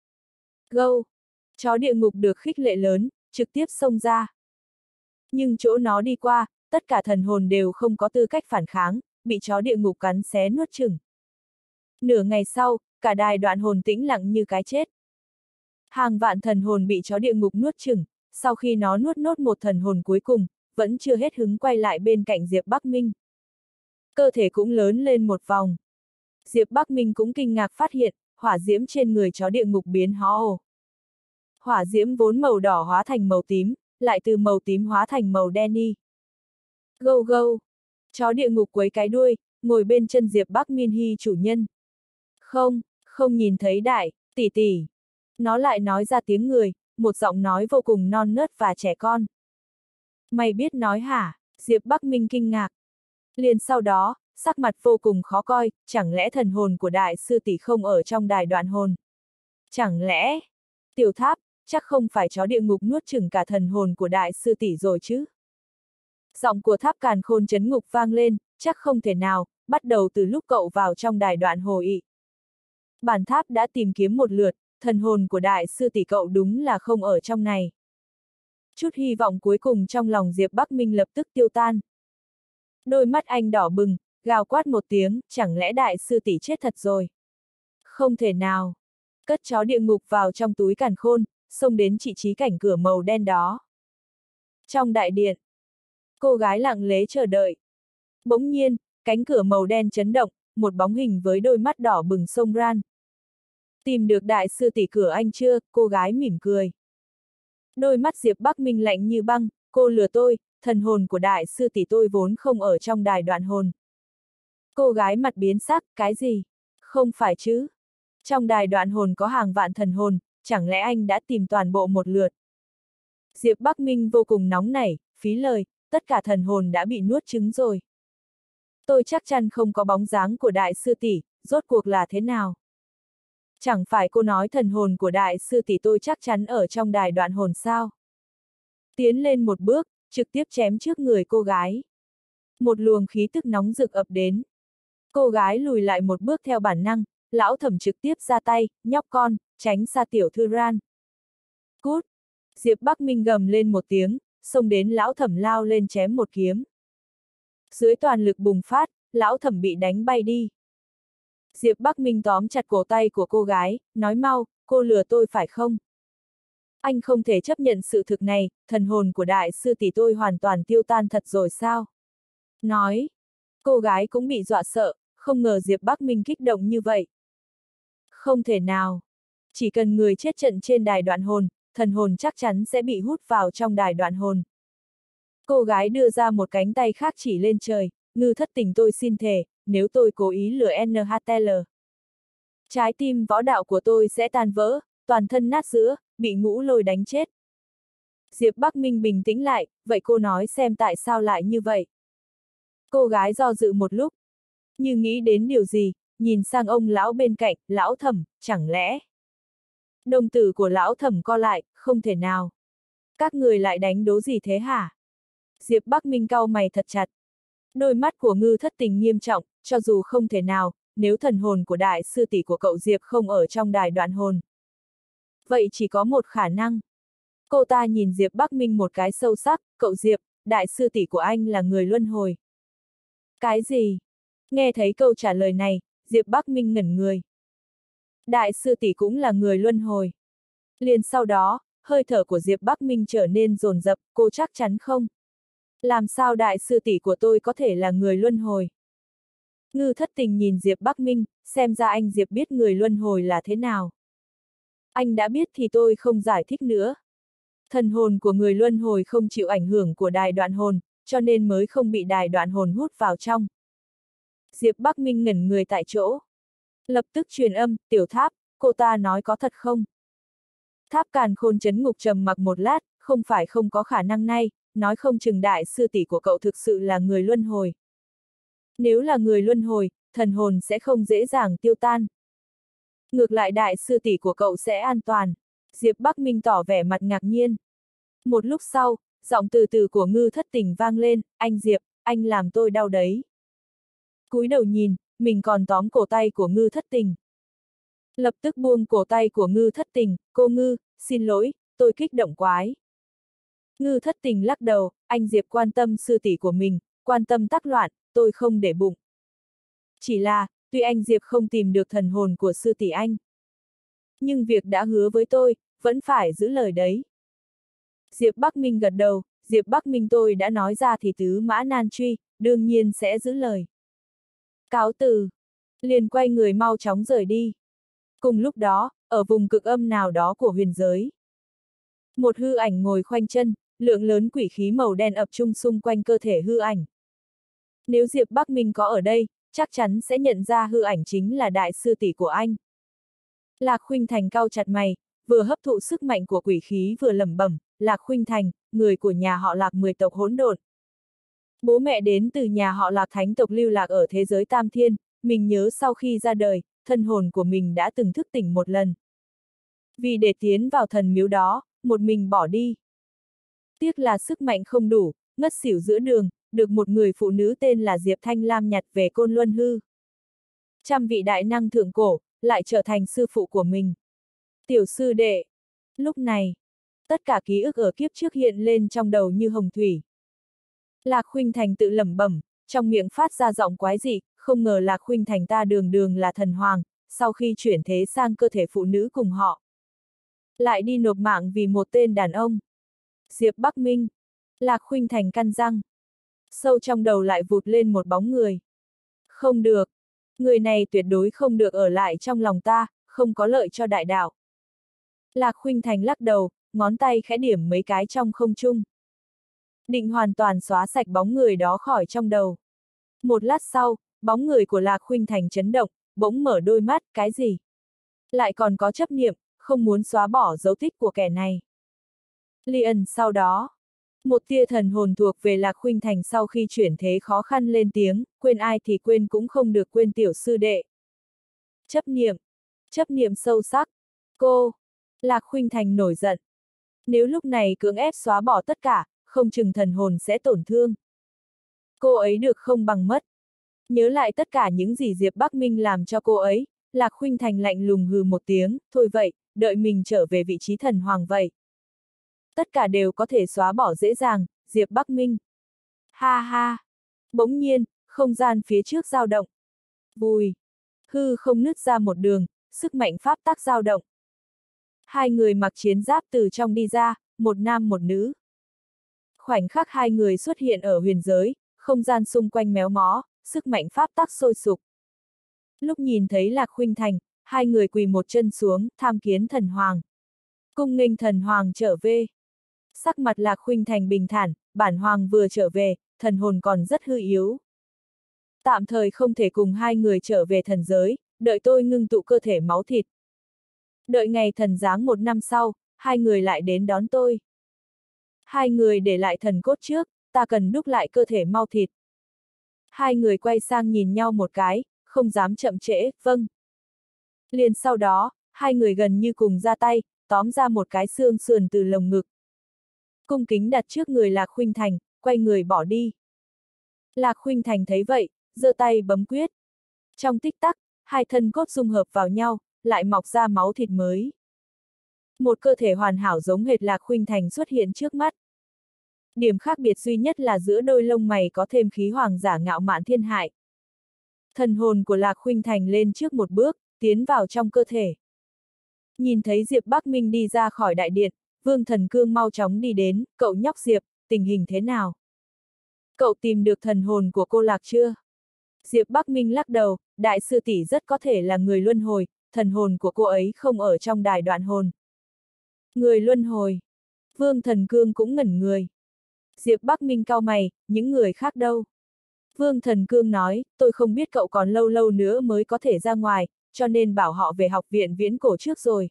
Gâu! Chó địa ngục được khích lệ lớn, trực tiếp xông ra. Nhưng chỗ nó đi qua, tất cả thần hồn đều không có tư cách phản kháng, bị chó địa ngục cắn xé nuốt chửng. Nửa ngày sau, cả đài đoạn hồn tĩnh lặng như cái chết. Hàng vạn thần hồn bị chó địa ngục nuốt chửng, sau khi nó nuốt nốt một thần hồn cuối cùng, vẫn chưa hết hứng quay lại bên cạnh Diệp Bắc Minh. Cơ thể cũng lớn lên một vòng. Diệp Bắc Minh cũng kinh ngạc phát hiện, hỏa diễm trên người chó địa ngục biến hóa ồ. Hỏa diễm vốn màu đỏ hóa thành màu tím, lại từ màu tím hóa thành màu đen đi. Gâu gâu! Chó địa ngục quấy cái đuôi, ngồi bên chân Diệp Bắc Minh Hy chủ nhân. Không, không nhìn thấy đại, tỷ tỷ. Nó lại nói ra tiếng người, một giọng nói vô cùng non nớt và trẻ con. Mày biết nói hả? Diệp Bắc Minh kinh ngạc. Liền sau đó, sắc mặt vô cùng khó coi, chẳng lẽ thần hồn của đại sư tỷ không ở trong đài đoạn hồn? Chẳng lẽ, tiểu tháp, chắc không phải chó địa ngục nuốt chửng cả thần hồn của đại sư tỷ rồi chứ? Giọng của tháp càn khôn chấn ngục vang lên, chắc không thể nào, bắt đầu từ lúc cậu vào trong đài đoạn hồ ị. Bản tháp đã tìm kiếm một lượt, thần hồn của đại sư tỷ cậu đúng là không ở trong này. Chút hy vọng cuối cùng trong lòng Diệp Bắc Minh lập tức tiêu tan. Đôi mắt anh đỏ bừng, gào quát một tiếng, chẳng lẽ đại sư tỷ chết thật rồi? Không thể nào. Cất chó địa ngục vào trong túi càn khôn, xông đến chỉ trí cảnh cửa màu đen đó. Trong đại điện, cô gái lặng lẽ chờ đợi. Bỗng nhiên, cánh cửa màu đen chấn động, một bóng hình với đôi mắt đỏ bừng xông ran. Tìm được đại sư tỷ cửa anh chưa? Cô gái mỉm cười. Đôi mắt Diệp Bắc Minh lạnh như băng, cô lừa tôi, thần hồn của đại sư tỷ tôi vốn không ở trong đài đoạn hồn. Cô gái mặt biến sắc, cái gì? Không phải chứ? Trong đài đoạn hồn có hàng vạn thần hồn, chẳng lẽ anh đã tìm toàn bộ một lượt? Diệp Bắc Minh vô cùng nóng nảy, phí lời, tất cả thần hồn đã bị nuốt trứng rồi. Tôi chắc chắn không có bóng dáng của đại sư tỷ, rốt cuộc là thế nào? Chẳng phải cô nói thần hồn của đại sư tỷ tôi chắc chắn ở trong đài đoạn hồn sao? Tiến lên một bước, trực tiếp chém trước người cô gái. Một luồng khí tức nóng rực ập đến. Cô gái lùi lại một bước theo bản năng, lão thẩm trực tiếp ra tay, nhóc con, tránh xa tiểu thư Ran. Cút! Diệp Bắc Minh gầm lên một tiếng, xông đến lão thẩm lao lên chém một kiếm. Dưới toàn lực bùng phát, lão thẩm bị đánh bay đi. Diệp Bắc Minh tóm chặt cổ tay của cô gái, nói mau, cô lừa tôi phải không? Anh không thể chấp nhận sự thực này, thần hồn của đại sư tỷ tôi hoàn toàn tiêu tan thật rồi sao? Nói. Cô gái cũng bị dọa sợ, không ngờ Diệp Bắc Minh kích động như vậy. Không thể nào. Chỉ cần người chết trận trên đài đoạn hồn, thần hồn chắc chắn sẽ bị hút vào trong đài đoạn hồn. Cô gái đưa ra một cánh tay khác chỉ lên trời, ngư thất tình tôi xin thề, nếu tôi cố ý lừa en hát lờ. Trái tim võ đạo của tôi sẽ tan vỡ, toàn thân nát giữa, bị ngũ lôi đánh chết. Diệp Bắc Minh bình tĩnh lại, vậy cô nói xem tại sao lại như vậy. Cô gái do dự một lúc, như nghĩ đến điều gì, nhìn sang ông lão bên cạnh, lão thẩm, chẳng lẽ. Đồng tử của lão thẩm co lại, không thể nào. Các người lại đánh đố gì thế hả? Diệp Bắc Minh cau mày thật chặt. Đôi mắt của ngư thất tình nghiêm trọng, cho dù không thể nào, nếu thần hồn của đại sư tỷ của cậu Diệp không ở trong đài đoạn hồn. Vậy chỉ có một khả năng. Cô ta nhìn Diệp Bắc Minh một cái sâu sắc, cậu Diệp, đại sư tỷ của anh là người luân hồi. Cái gì? Nghe thấy câu trả lời này, Diệp Bắc Minh ngẩn người. Đại sư tỷ cũng là người luân hồi. Liền sau đó, hơi thở của Diệp Bắc Minh trở nên dồn dập, cô chắc chắn không? Làm sao đại sư tỷ của tôi có thể là người luân hồi? Ngư Thất Tình nhìn Diệp Bắc Minh, xem ra anh Diệp biết người luân hồi là thế nào. Anh đã biết thì tôi không giải thích nữa. Thần hồn của người luân hồi không chịu ảnh hưởng của đài đoạn hồn, cho nên mới không bị đài đoạn hồn hút vào trong. Diệp Bắc Minh ngẩn người tại chỗ. Lập tức truyền âm, Tiểu Tháp, cô ta nói có thật không? Tháp Càn Khôn trấn ngục trầm mặc một lát, không phải không có khả năng này, nói không chừng đại sư tỷ của cậu thực sự là người luân hồi. Nếu là người luân hồi, thần hồn sẽ không dễ dàng tiêu tan. Ngược lại đại sư tỷ của cậu sẽ an toàn. Diệp Bắc Minh tỏ vẻ mặt ngạc nhiên. Một lúc sau, giọng từ từ của Ngư Thất Tình vang lên, anh Diệp, anh làm tôi đau đấy. Cúi đầu nhìn, mình còn tóm cổ tay của Ngư Thất Tình. Lập tức buông cổ tay của Ngư Thất Tình, cô Ngư, xin lỗi, tôi kích động quái. Ngư Thất Tình lắc đầu, anh Diệp quan tâm sư tỷ của mình, quan tâm tắc loạn, tôi không để bụng. Chỉ là, tuy anh Diệp không tìm được thần hồn của sư tỷ anh. Nhưng việc đã hứa với tôi, vẫn phải giữ lời đấy. Diệp Bắc Minh gật đầu, Diệp Bắc Minh tôi đã nói ra thì tứ mã nan truy, đương nhiên sẽ giữ lời. Cáo từ. Liền quay người mau chóng rời đi. Cùng lúc đó, ở vùng cực âm nào đó của huyền giới. Một hư ảnh ngồi khoanh chân, lượng lớn quỷ khí màu đen ập trung xung quanh cơ thể hư ảnh. Nếu Diệp Bắc Minh có ở đây, chắc chắn sẽ nhận ra hư ảnh chính là đại sư tỷ của anh. Lạc Khuynh Thành cau chặt mày, vừa hấp thụ sức mạnh của quỷ khí vừa lẩm bẩm, Lạc Khuynh Thành, người của nhà họ Lạc mười tộc hỗn độn. Bố mẹ đến từ nhà họ Lạc thánh tộc lưu lạc ở thế giới Tam Thiên, mình nhớ sau khi ra đời, thân hồn của mình đã từng thức tỉnh một lần. Vì để tiến vào thần miếu đó, một mình bỏ đi. Tiếc là sức mạnh không đủ, ngất xỉu giữa đường, được một người phụ nữ tên là Diệp Thanh Lam nhặt về Côn Luân Hư. Trăm vị đại năng thượng cổ, lại trở thành sư phụ của mình. Tiểu sư đệ. Lúc này, tất cả ký ức ở kiếp trước hiện lên trong đầu như hồng thủy. Lạc Khuynh Thành tự lẩm bẩm, trong miệng phát ra giọng quái dị, không ngờ Lạc Khuynh Thành ta đường đường là thần hoàng, sau khi chuyển thế sang cơ thể phụ nữ cùng họ. Lại đi nộp mạng vì một tên đàn ông. Diệp Bắc Minh. Lạc Khuynh Thành căn răng. Sâu trong đầu lại vụt lên một bóng người. Không được. Người này tuyệt đối không được ở lại trong lòng ta, không có lợi cho đại đạo. Lạc Khuynh Thành lắc đầu, ngón tay khẽ điểm mấy cái trong không trung. Định hoàn toàn xóa sạch bóng người đó khỏi trong đầu. Một lát sau, bóng người của Lạc Khuynh Thành chấn động, bỗng mở đôi mắt, cái gì? Lại còn có chấp niệm, không muốn xóa bỏ dấu tích của kẻ này. Liền sau đó, một tia thần hồn thuộc về Lạc Khuynh Thành sau khi chuyển thế khó khăn lên tiếng, quên ai thì quên cũng không được quên tiểu sư đệ. Chấp niệm, chấp niệm sâu sắc. Cô, Lạc Khuynh Thành nổi giận. Nếu lúc này cưỡng ép xóa bỏ tất cả, không chừng thần hồn sẽ tổn thương. Cô ấy được không bằng mất. Nhớ lại tất cả những gì Diệp Bắc Minh làm cho cô ấy, Lạc Khuynh Thành lạnh lùng hừ một tiếng, thôi vậy, đợi mình trở về vị trí thần hoàng vậy. Tất cả đều có thể xóa bỏ dễ dàng, Diệp Bắc Minh. Ha ha. Bỗng nhiên, không gian phía trước dao động. Vùi. Hư không nứt ra một đường, sức mạnh pháp tắc dao động. Hai người mặc chiến giáp từ trong đi ra, một nam một nữ. Khoảnh khắc hai người xuất hiện ở huyền giới, không gian xung quanh méo mó, sức mạnh pháp tắc sôi sục. Lúc nhìn thấy Lạc Khuynh Thành, hai người quỳ một chân xuống, tham kiến thần hoàng. Cung nghênh thần hoàng trở về. Sắc mặt Lạc Khuynh Thành bình thản, bản hoàng vừa trở về, thần hồn còn rất hư yếu. Tạm thời không thể cùng hai người trở về thần giới, đợi tôi ngưng tụ cơ thể máu thịt. Đợi ngày thần giáng một năm sau, hai người lại đến đón tôi. Hai người để lại thần cốt trước, ta cần đúc lại cơ thể mau thịt. Hai người quay sang nhìn nhau một cái, không dám chậm trễ, vâng. Liền sau đó, hai người gần như cùng ra tay, tóm ra một cái xương sườn từ lồng ngực. Cung kính đặt trước người Lạc Khuynh Thành, quay người bỏ đi. Lạc Khuynh Thành thấy vậy, giơ tay bấm quyết. Trong tích tắc, hai thân cốt dung hợp vào nhau, lại mọc ra máu thịt mới. Một cơ thể hoàn hảo giống hệt Lạc Khuynh Thành xuất hiện trước mắt. Điểm khác biệt duy nhất là giữa đôi lông mày có thêm khí hoàng giả ngạo mạn thiên hại. Thần hồn của Lạc Khuynh Thành lên trước một bước, tiến vào trong cơ thể. Nhìn thấy Diệp Bắc Minh đi ra khỏi đại điện, Vương Thần Cương mau chóng đi đến, cậu nhóc Diệp, tình hình thế nào? Cậu tìm được thần hồn của cô Lạc chưa? Diệp Bắc Minh lắc đầu, đại sư tỷ rất có thể là người luân hồi, thần hồn của cô ấy không ở trong đài đoạn hồn. Người luân hồi. Vương Thần Cương cũng ngẩn người. Diệp Bắc Minh cau mày, những người khác đâu? Vương Thần Cương nói, tôi không biết cậu còn lâu lâu nữa mới có thể ra ngoài, cho nên bảo họ về học viện viễn cổ trước rồi.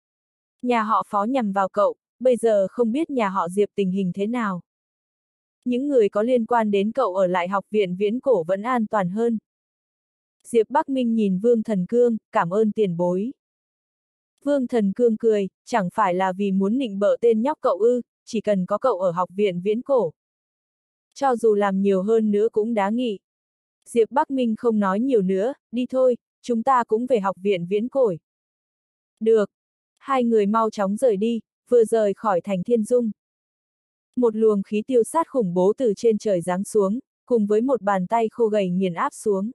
Nhà họ Phó nhằm vào cậu, bây giờ không biết nhà họ Diệp tình hình thế nào. Những người có liên quan đến cậu ở lại học viện viễn cổ vẫn an toàn hơn. Diệp Bắc Minh nhìn Vương Thần Cương, cảm ơn tiền bối. Vương Thần Cương cười, chẳng phải là vì muốn nịnh bợ tên nhóc cậu ư, chỉ cần có cậu ở học viện viễn cổ. Cho dù làm nhiều hơn nữa cũng đáng nghị. Diệp Bắc Minh không nói nhiều nữa, đi thôi, chúng ta cũng về học viện viễn cổ. Được. Hai người mau chóng rời đi, vừa rời khỏi thành Thiên Dung. Một luồng khí tiêu sát khủng bố từ trên trời giáng xuống, cùng với một bàn tay khô gầy nghiền áp xuống.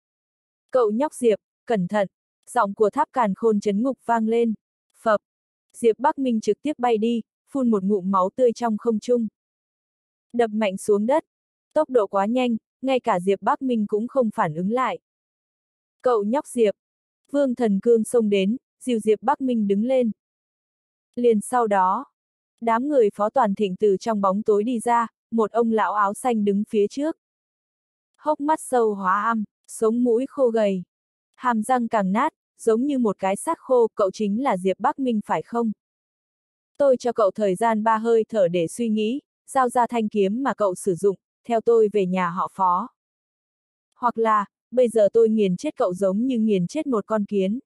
Cậu nhóc Diệp, cẩn thận, giọng của Tháp Càn Khôn chấn ngục vang lên. Phập, Diệp Bắc Minh trực tiếp bay đi, phun một ngụm máu tươi trong không trung. Đập mạnh xuống đất, tốc độ quá nhanh, ngay cả Diệp Bắc Minh cũng không phản ứng lại. Cậu nhóc Diệp, Vương Thần Cương xông đến, dìu Diệp Bắc Minh đứng lên. Liền sau đó, đám người Phó Toàn Thịnh từ trong bóng tối đi ra, một ông lão áo xanh đứng phía trước. Hốc mắt sâu hóa âm, sống mũi khô gầy, hàm răng càng nát, giống như một cái xác khô, cậu chính là Diệp Bắc Minh phải không? Tôi cho cậu thời gian ba hơi thở để suy nghĩ, giao ra thanh kiếm mà cậu sử dụng, theo tôi về nhà họ Phó. Hoặc là, bây giờ tôi nghiền chết cậu giống như nghiền chết một con kiến.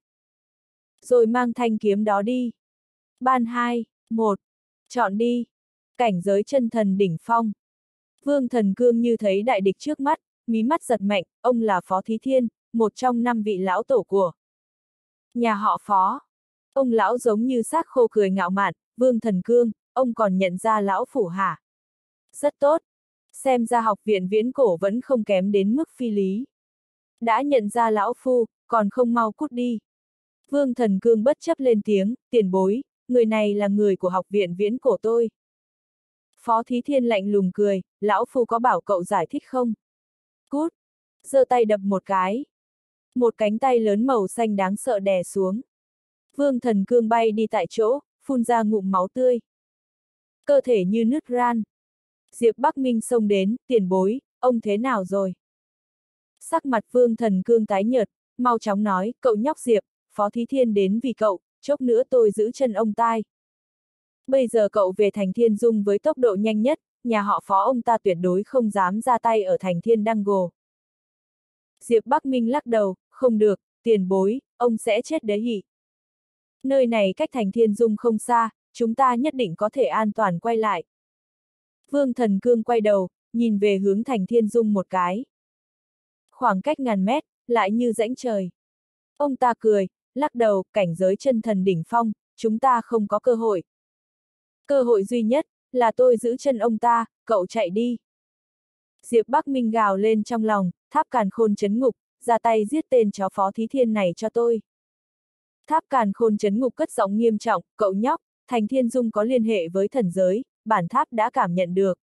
Rồi mang thanh kiếm đó đi. Ban hai, một, chọn đi. Cảnh giới chân thần đỉnh phong. Vương Thần Cương như thấy đại địch trước mắt, mí mắt giật mạnh, ông là Phó Thí Thiên, một trong năm vị lão tổ của nhà họ Phó. Ông lão giống như xác khô cười ngạo mạn, Vương Thần Cương, ông còn nhận ra lão phủ hả? Rất tốt. Xem ra học viện viễn cổ vẫn không kém đến mức phi lý. Đã nhận ra lão phu, còn không mau cút đi. Vương Thần Cương bất chấp lên tiếng, tiền bối, người này là người của học viện viễn cổ tôi. Phó Thí Thiên lạnh lùng cười, lão phu có bảo cậu giải thích không? Cút! Giơ tay đập một cái. Một cánh tay lớn màu xanh đáng sợ đè xuống. Vương Thần Cương bay đi tại chỗ, phun ra ngụm máu tươi. Cơ thể như nứt ran. Diệp Bắc Minh xông đến, tiền bối, ông thế nào rồi? Sắc mặt Vương Thần Cương tái nhợt, mau chóng nói, cậu nhóc Diệp, Phó Thí Thiên đến vì cậu, chốc nữa tôi giữ chân ông tai. Bây giờ cậu về thành Thiên Dung với tốc độ nhanh nhất, nhà họ Phó ông ta tuyệt đối không dám ra tay ở thành Thiên Đăng Gồ. Diệp Bắc Minh lắc đầu, không được, tiền bối, ông sẽ chết đấy hỉ. Nơi này cách thành Thiên Dung không xa, chúng ta nhất định có thể an toàn quay lại. Vương Thần Cương quay đầu, nhìn về hướng thành Thiên Dung một cái. Khoảng cách ngàn mét, lại như rãnh trời. Ông ta cười, lắc đầu, cảnh giới chân thần đỉnh phong, chúng ta không có cơ hội. Cơ hội duy nhất, là tôi giữ chân ông ta, cậu chạy đi. Diệp Bắc Minh gào lên trong lòng, Tháp Càn Khôn chấn ngục, ra tay giết tên chó Phó Thí Thiên này cho tôi. Tháp Càn Khôn chấn ngục cất giọng nghiêm trọng, cậu nhóc, thành Thiên Dung có liên hệ với thần giới, bản tháp đã cảm nhận được.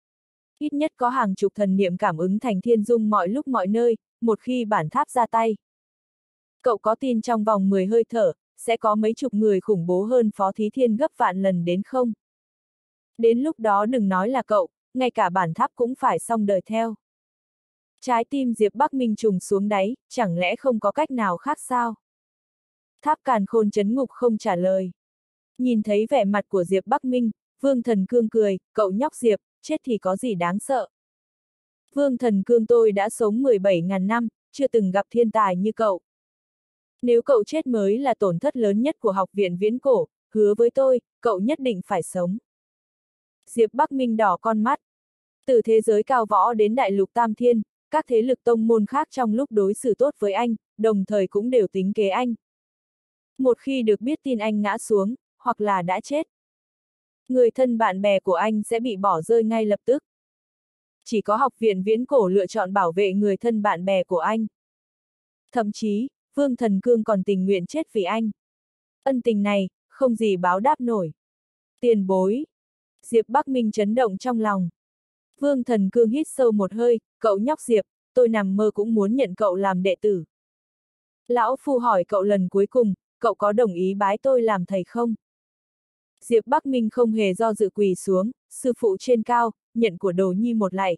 Ít nhất có hàng chục thần niệm cảm ứng thành Thiên Dung mọi lúc mọi nơi, một khi bản tháp ra tay. Cậu có tin trong vòng mười hơi thở, sẽ có mấy chục người khủng bố hơn Phó Thí Thiên gấp vạn lần đến không? Đến lúc đó đừng nói là cậu, ngay cả bản tháp cũng phải xong đời theo. Trái tim Diệp Bắc Minh trùng xuống đáy, chẳng lẽ không có cách nào khác sao? Tháp Càn Khôn chấn ngục không trả lời. Nhìn thấy vẻ mặt của Diệp Bắc Minh, Vương Thần Cương cười, cậu nhóc Diệp, chết thì có gì đáng sợ. Vương Thần Cương tôi đã sống mười bảy ngàn năm, chưa từng gặp thiên tài như cậu. Nếu cậu chết mới là tổn thất lớn nhất của học viện viễn cổ, hứa với tôi, cậu nhất định phải sống. Diệp Bắc Minh đỏ con mắt. Từ thế giới cao võ đến đại lục Tam Thiên, các thế lực tông môn khác trong lúc đối xử tốt với anh, đồng thời cũng đều tính kế anh. Một khi được biết tin anh ngã xuống, hoặc là đã chết, người thân bạn bè của anh sẽ bị bỏ rơi ngay lập tức. Chỉ có học viện viễn cổ lựa chọn bảo vệ người thân bạn bè của anh. Thậm chí, Vương Thần Cương còn tình nguyện chết vì anh. Ân tình này, không gì báo đáp nổi. Tiền bối. Diệp Bắc Minh chấn động trong lòng. Vương Thần Cương hít sâu một hơi, cậu nhóc Diệp, tôi nằm mơ cũng muốn nhận cậu làm đệ tử. Lão Phu hỏi cậu lần cuối cùng, cậu có đồng ý bái tôi làm thầy không? Diệp Bắc Minh không hề do dự quỳ xuống, sư phụ trên cao, nhận của Đồ Nhi một lạy.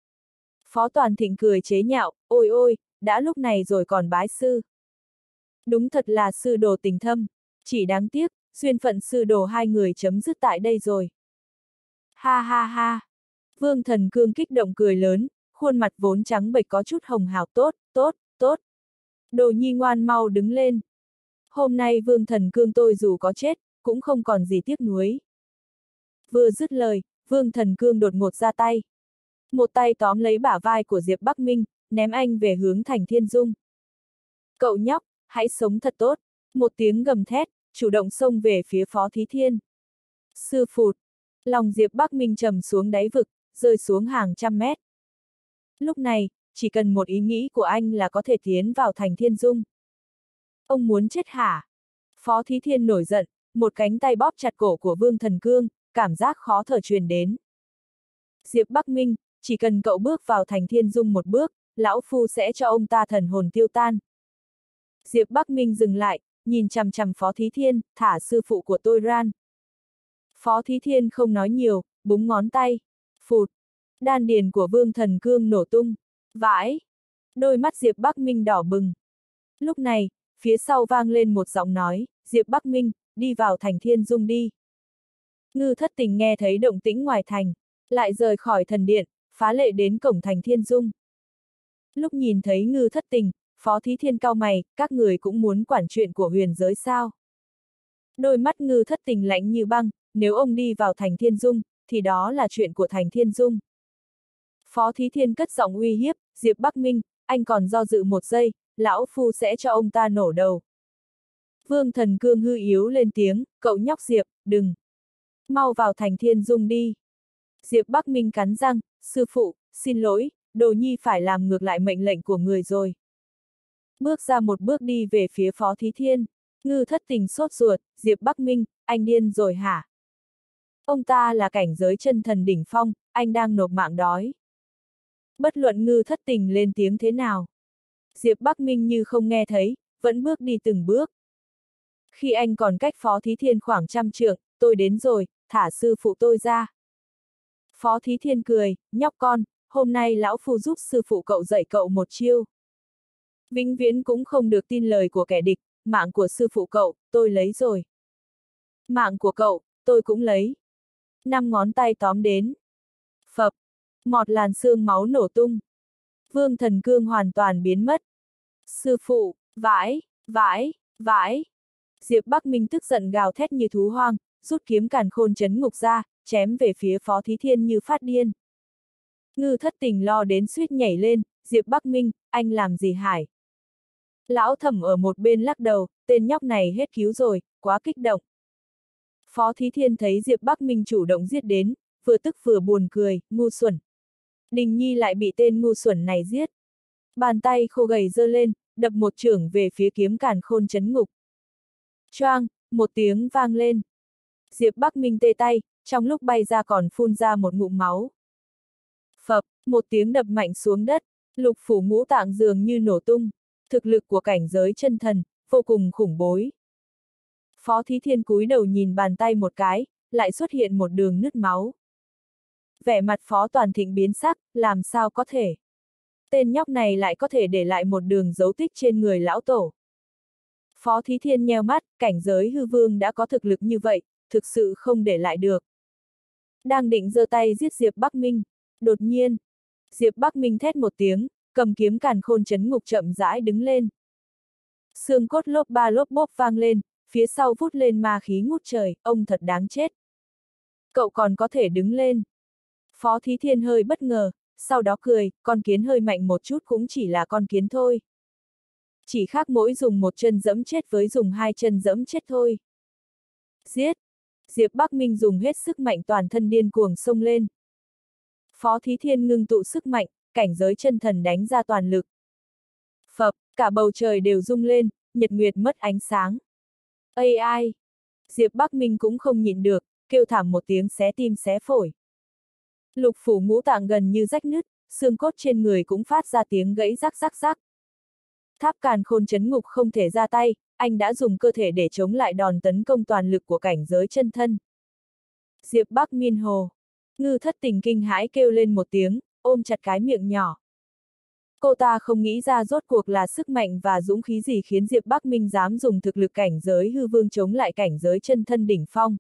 Phó Toàn Thịnh cười chế nhạo, ôi ôi, đã lúc này rồi còn bái sư. Đúng thật là sư đồ tình thâm, chỉ đáng tiếc, duyên phận sư đồ hai người chấm dứt tại đây rồi. Ha ha ha, Vương Thần Cương kích động cười lớn, khuôn mặt vốn trắng bệch có chút hồng hào, tốt, tốt, tốt. Đồ Nhi ngoan mau đứng lên. Hôm nay Vương Thần Cương tôi dù có chết, cũng không còn gì tiếc nuối. Vừa dứt lời, Vương Thần Cương đột ngột ra tay. Một tay tóm lấy bả vai của Diệp Bắc Minh, ném anh về hướng Thành Thiên Dung. Cậu nhóc, hãy sống thật tốt. Một tiếng gầm thét, chủ động xông về phía Phó Thí Thiên. Sư phụt, lòng Diệp Bắc Minh trầm xuống đáy vực, rơi xuống hàng trăm mét. Lúc này, chỉ cần một ý nghĩ của anh là có thể tiến vào Thành Thiên Dung. Ông muốn chết hả? Phó Thí Thiên nổi giận, một cánh tay bóp chặt cổ của Vương Thần Cương, cảm giác khó thở truyền đến. Diệp Bắc Minh, chỉ cần cậu bước vào Thành Thiên Dung một bước, lão Phu sẽ cho ông ta thần hồn tiêu tan. Diệp Bắc Minh dừng lại, nhìn chằm chằm Phó Thí Thiên, thả sư phụ của tôi ran. Phó Thí Thiên không nói nhiều, búng ngón tay. Phụt, đan điền của Vương Thần Cương nổ tung. Vãi, đôi mắt Diệp Bắc Minh đỏ bừng. Lúc này, phía sau vang lên một giọng nói, Diệp Bắc Minh, đi vào Thành Thiên Dung đi. Ngư Thất Tình nghe thấy động tĩnh ngoài thành, lại rời khỏi thần điện, phá lệ đến cổng Thành Thiên Dung. Lúc nhìn thấy Ngư Thất Tình, Phó Thí Thiên cau mày, các người cũng muốn quản chuyện của huyền giới sao? Đôi mắt Ngư Thất Tình lạnh như băng, nếu ông đi vào Thành Thiên Dung, thì đó là chuyện của Thành Thiên Dung. Phó Thí Thiên cất giọng uy hiếp, Diệp Bắc Minh, anh còn do dự một giây, lão Phu sẽ cho ông ta nổ đầu. Vương Thần Cương hư yếu lên tiếng, cậu nhóc Diệp, đừng. Mau vào Thành Thiên Dung đi. Diệp Bắc Minh cắn răng, sư phụ, xin lỗi, Đồ Nhi phải làm ngược lại mệnh lệnh của người rồi. Bước ra một bước đi về phía Phó Thí Thiên. Ngư Thất Tình sốt ruột, Diệp Bắc Minh, anh điên rồi hả? Ông ta là cảnh giới chân thần đỉnh phong, anh đang nộp mạng đói. Bất luận Ngư Thất Tình lên tiếng thế nào. Diệp Bắc Minh như không nghe thấy, vẫn bước đi từng bước. Khi anh còn cách Phó Thí Thiên khoảng trăm trượng, tôi đến rồi, thả sư phụ tôi ra. Phó Thí Thiên cười, nhóc con, hôm nay lão Phu giúp sư phụ cậu dạy cậu một chiêu. Vĩnh viễn cũng không được tin lời của kẻ địch, mạng của sư phụ cậu, tôi lấy rồi. Mạng của cậu, tôi cũng lấy. Năm ngón tay tóm đến. Phập, một làn xương máu nổ tung. Vương Thần Cương hoàn toàn biến mất. Sư phụ, vãi, vãi, vãi. Diệp Bắc Minh tức giận gào thét như thú hoang, rút kiếm càn khôn chấn ngục ra, chém về phía Phó Thí Thiên như phát điên. Ngư Thất Tình lo đến suýt nhảy lên, Diệp Bắc Minh, anh làm gì hải? Lão Thẩm ở một bên lắc đầu, tên nhóc này hết cứu rồi, quá kích động. Phó Thí Thiên thấy Diệp Bắc Minh chủ động giết đến, vừa tức vừa buồn cười, ngu xuẩn. Đình Nhi lại bị tên ngu xuẩn này giết. Bàn tay khô gầy giơ lên, đập một chưởng về phía kiếm càn khôn chấn ngục. Choang, một tiếng vang lên. Diệp Bắc Minh tê tay, trong lúc bay ra còn phun ra một ngụm máu. Phập, một tiếng đập mạnh xuống đất, lục phủ ngũ tạng dường như nổ tung. Thực lực của cảnh giới chân thần, vô cùng khủng bối. Phó Thí Thiên cúi đầu nhìn bàn tay một cái, lại xuất hiện một đường nứt máu. Vẻ mặt Phó Toàn Thịnh biến sắc, làm sao có thể? Tên nhóc này lại có thể để lại một đường dấu tích trên người lão tổ. Phó Thí Thiên nheo mắt, cảnh giới hư vương đã có thực lực như vậy, thực sự không để lại được. Đang định giơ tay giết Diệp Bắc Minh, đột nhiên, Diệp Bắc Minh thét một tiếng, cầm kiếm càn khôn chấn ngục chậm rãi đứng lên. Xương cốt lốp ba lốp bốp vang lên, phía sau vút lên ma khí ngút trời, ông thật đáng chết. Cậu còn có thể đứng lên. Phó Thí Thiên hơi bất ngờ, sau đó cười, con kiến hơi mạnh một chút cũng chỉ là con kiến thôi. Chỉ khác mỗi dùng một chân dẫm chết với dùng hai chân dẫm chết thôi. Giết! Diệp Bắc Minh dùng hết sức mạnh toàn thân điên cuồng xông lên. Phó Thí Thiên ngưng tụ sức mạnh, cảnh giới chân thần đánh ra toàn lực. Phập, cả bầu trời đều rung lên, nhật nguyệt mất ánh sáng. Ây ai! Diệp Bắc Minh cũng không nhịn được, kêu thảm một tiếng xé tim xé phổi. Lục phủ ngũ tạng gần như rách nứt, xương cốt trên người cũng phát ra tiếng gãy rắc rắc rắc. Tháp Càn Khôn chấn ngục không thể ra tay, anh đã dùng cơ thể để chống lại đòn tấn công toàn lực của cảnh giới chân thân. Diệp Bắc Minh Hồ. Ngư Thất Tình kinh hãi kêu lên một tiếng, ôm chặt cái miệng nhỏ. Cô ta không nghĩ ra rốt cuộc là sức mạnh và dũng khí gì khiến Diệp Bắc Minh dám dùng thực lực cảnh giới hư vương chống lại cảnh giới chân thân đỉnh phong.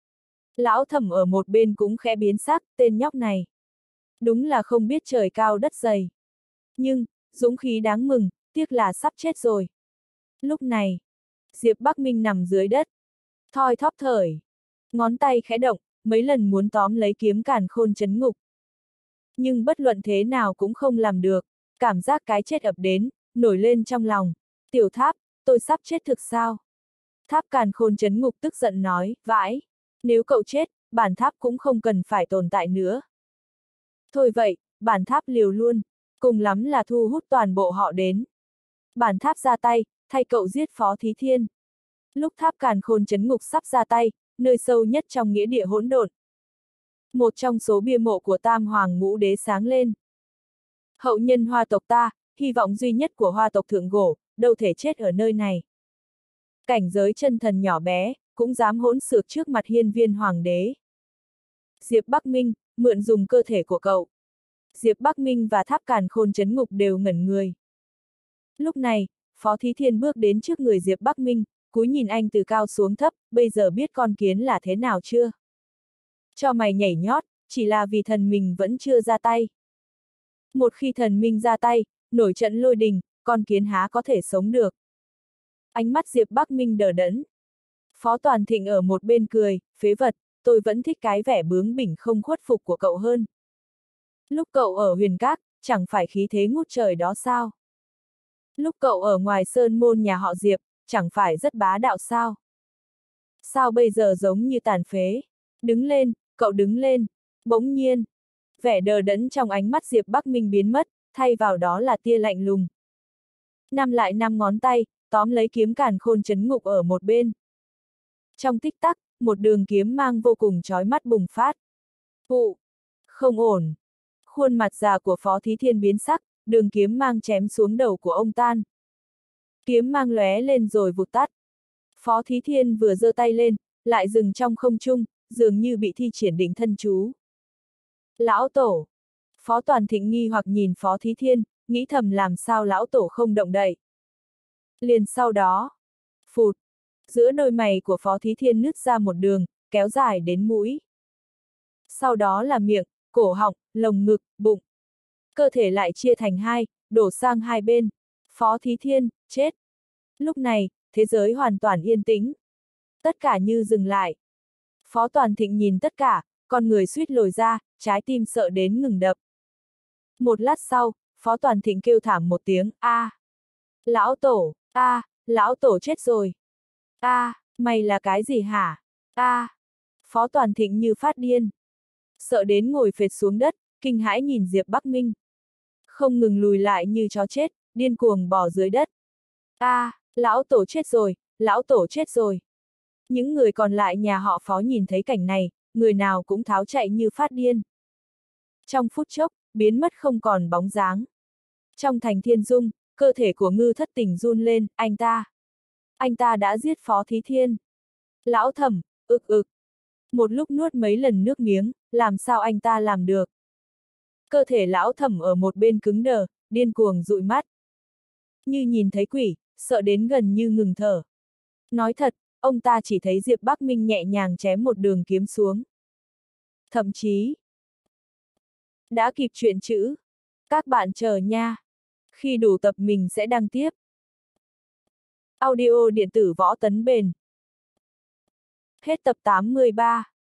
Lão Thẩm ở một bên cũng khẽ biến sắc, tên nhóc này. Đúng là không biết trời cao đất dày. Nhưng, dũng khí đáng mừng, tiếc là sắp chết rồi. Lúc này, Diệp Bắc Minh nằm dưới đất. Thoi thóp thởi. Ngón tay khẽ động, mấy lần muốn tóm lấy kiếm càn khôn chấn ngục. Nhưng bất luận thế nào cũng không làm được, cảm giác cái chết ập đến, nổi lên trong lòng. Tiểu Tháp, tôi sắp chết thực sao? Tháp Càn Khôn chấn ngục tức giận nói, vãi, nếu cậu chết, bản tháp cũng không cần phải tồn tại nữa. Thôi vậy, bản tháp liều luôn, cùng lắm là thu hút toàn bộ họ đến. Bản tháp ra tay, thay cậu giết Phó Thí Thiên. Lúc Tháp Càn Khôn chấn ngục sắp ra tay, nơi sâu nhất trong nghĩa địa hỗn độn, một trong số bia mộ của Tam Hoàng Ngũ Đế sáng lên. Hậu nhân Hoa tộc ta, hy vọng duy nhất của Hoa tộc Thượng Cổ, đâu thể chết ở nơi này. Cảnh giới chân thần nhỏ bé, cũng dám hỗn xược trước mặt hiên viên Hoàng đế. Diệp Bắc Minh, mượn dùng cơ thể của cậu. Diệp Bắc Minh và Tháp Càn Khôn chấn ngục đều ngẩn người. Lúc này, Phó Thí Thiên bước đến trước người Diệp Bắc Minh, cúi nhìn anh từ cao xuống thấp, bây giờ biết con kiến là thế nào chưa? Cho mày nhảy nhót, chỉ là vì thần mình vẫn chưa ra tay. Một khi thần minh ra tay, nổi trận lôi đình, con kiến há có thể sống được. Ánh mắt Diệp Bắc Minh đờ đẫn. Phó Toàn Thịnh ở một bên cười, phế vật, tôi vẫn thích cái vẻ bướng bỉnh không khuất phục của cậu hơn. Lúc cậu ở Huyền Các, chẳng phải khí thế ngút trời đó sao? Lúc cậu ở ngoài sơn môn nhà họ Diệp, chẳng phải rất bá đạo sao? Sao bây giờ giống như tàn phế? Đứng lên, cậu đứng lên. Bỗng nhiên, vẻ đờ đẫn trong ánh mắt Diệp Bắc Minh biến mất, thay vào đó là tia lạnh lùng. Năm lại năm ngón tay, tóm lấy kiếm càn khôn chấn ngục ở một bên. Trong tích tắc, một đường kiếm mang vô cùng chói mắt bùng phát. Phụ! Không ổn! Khuôn mặt già của Phó Thí Thiên biến sắc, đường kiếm mang chém xuống đầu của ông tan. Kiếm mang lóe lên rồi vụt tắt. Phó Thí Thiên vừa giơ tay lên, lại dừng trong không trung, dường như bị thi triển định thân chú. Lão Tổ! Phó Toàn Thịnh nghi hoặc nhìn Phó Thí Thiên, nghĩ thầm làm sao Lão Tổ không động đậy. Liền sau đó, phụt, giữa đôi mày của Phó Thí Thiên nứt ra một đường, kéo dài đến mũi. Sau đó là miệng, cổ họng, lồng ngực, bụng. Cơ thể lại chia thành hai, đổ sang hai bên. Phó Thí Thiên, chết. Lúc này, thế giới hoàn toàn yên tĩnh. Tất cả như dừng lại. Phó Toàn Thịnh nhìn tất cả, con người suýt lồi ra, trái tim sợ đến ngừng đập. Một lát sau, Phó Toàn Thịnh kêu thảm một tiếng, a, à. Lão Tổ, a, à, Lão Tổ chết rồi. A, à, mày là cái gì hả? A, à. Phó Toàn Thịnh như phát điên. Sợ đến ngồi phệt xuống đất, kinh hãi nhìn Diệp Bắc Minh. Không ngừng lùi lại như chó chết, điên cuồng bò dưới đất. A, à, Lão Tổ chết rồi, Lão Tổ chết rồi. Những người còn lại nhà họ Phó nhìn thấy cảnh này, người nào cũng tháo chạy như phát điên. Trong phút chốc, biến mất không còn bóng dáng. Trong thành Thiên Dung, cơ thể của Ngư Thất Tình run lên, anh ta. Anh ta đã giết Phó Thí Thiên. Lão Thẩm, ực ực. Một lúc nuốt mấy lần nước miếng, làm sao anh ta làm được? Cơ thể Lão Thẩm ở một bên cứng đờ, điên cuồng dụi mắt. Như nhìn thấy quỷ, sợ đến gần như ngừng thở. Nói thật, ông ta chỉ thấy Diệp Bắc Minh nhẹ nhàng chém một đường kiếm xuống. Thậm chí, đã kịp chuyện chữ. Các bạn chờ nha. Khi đủ tập mình sẽ đăng tiếp. Audio điện tử Võ Tấn Bền. Hết tập tám mươi ba.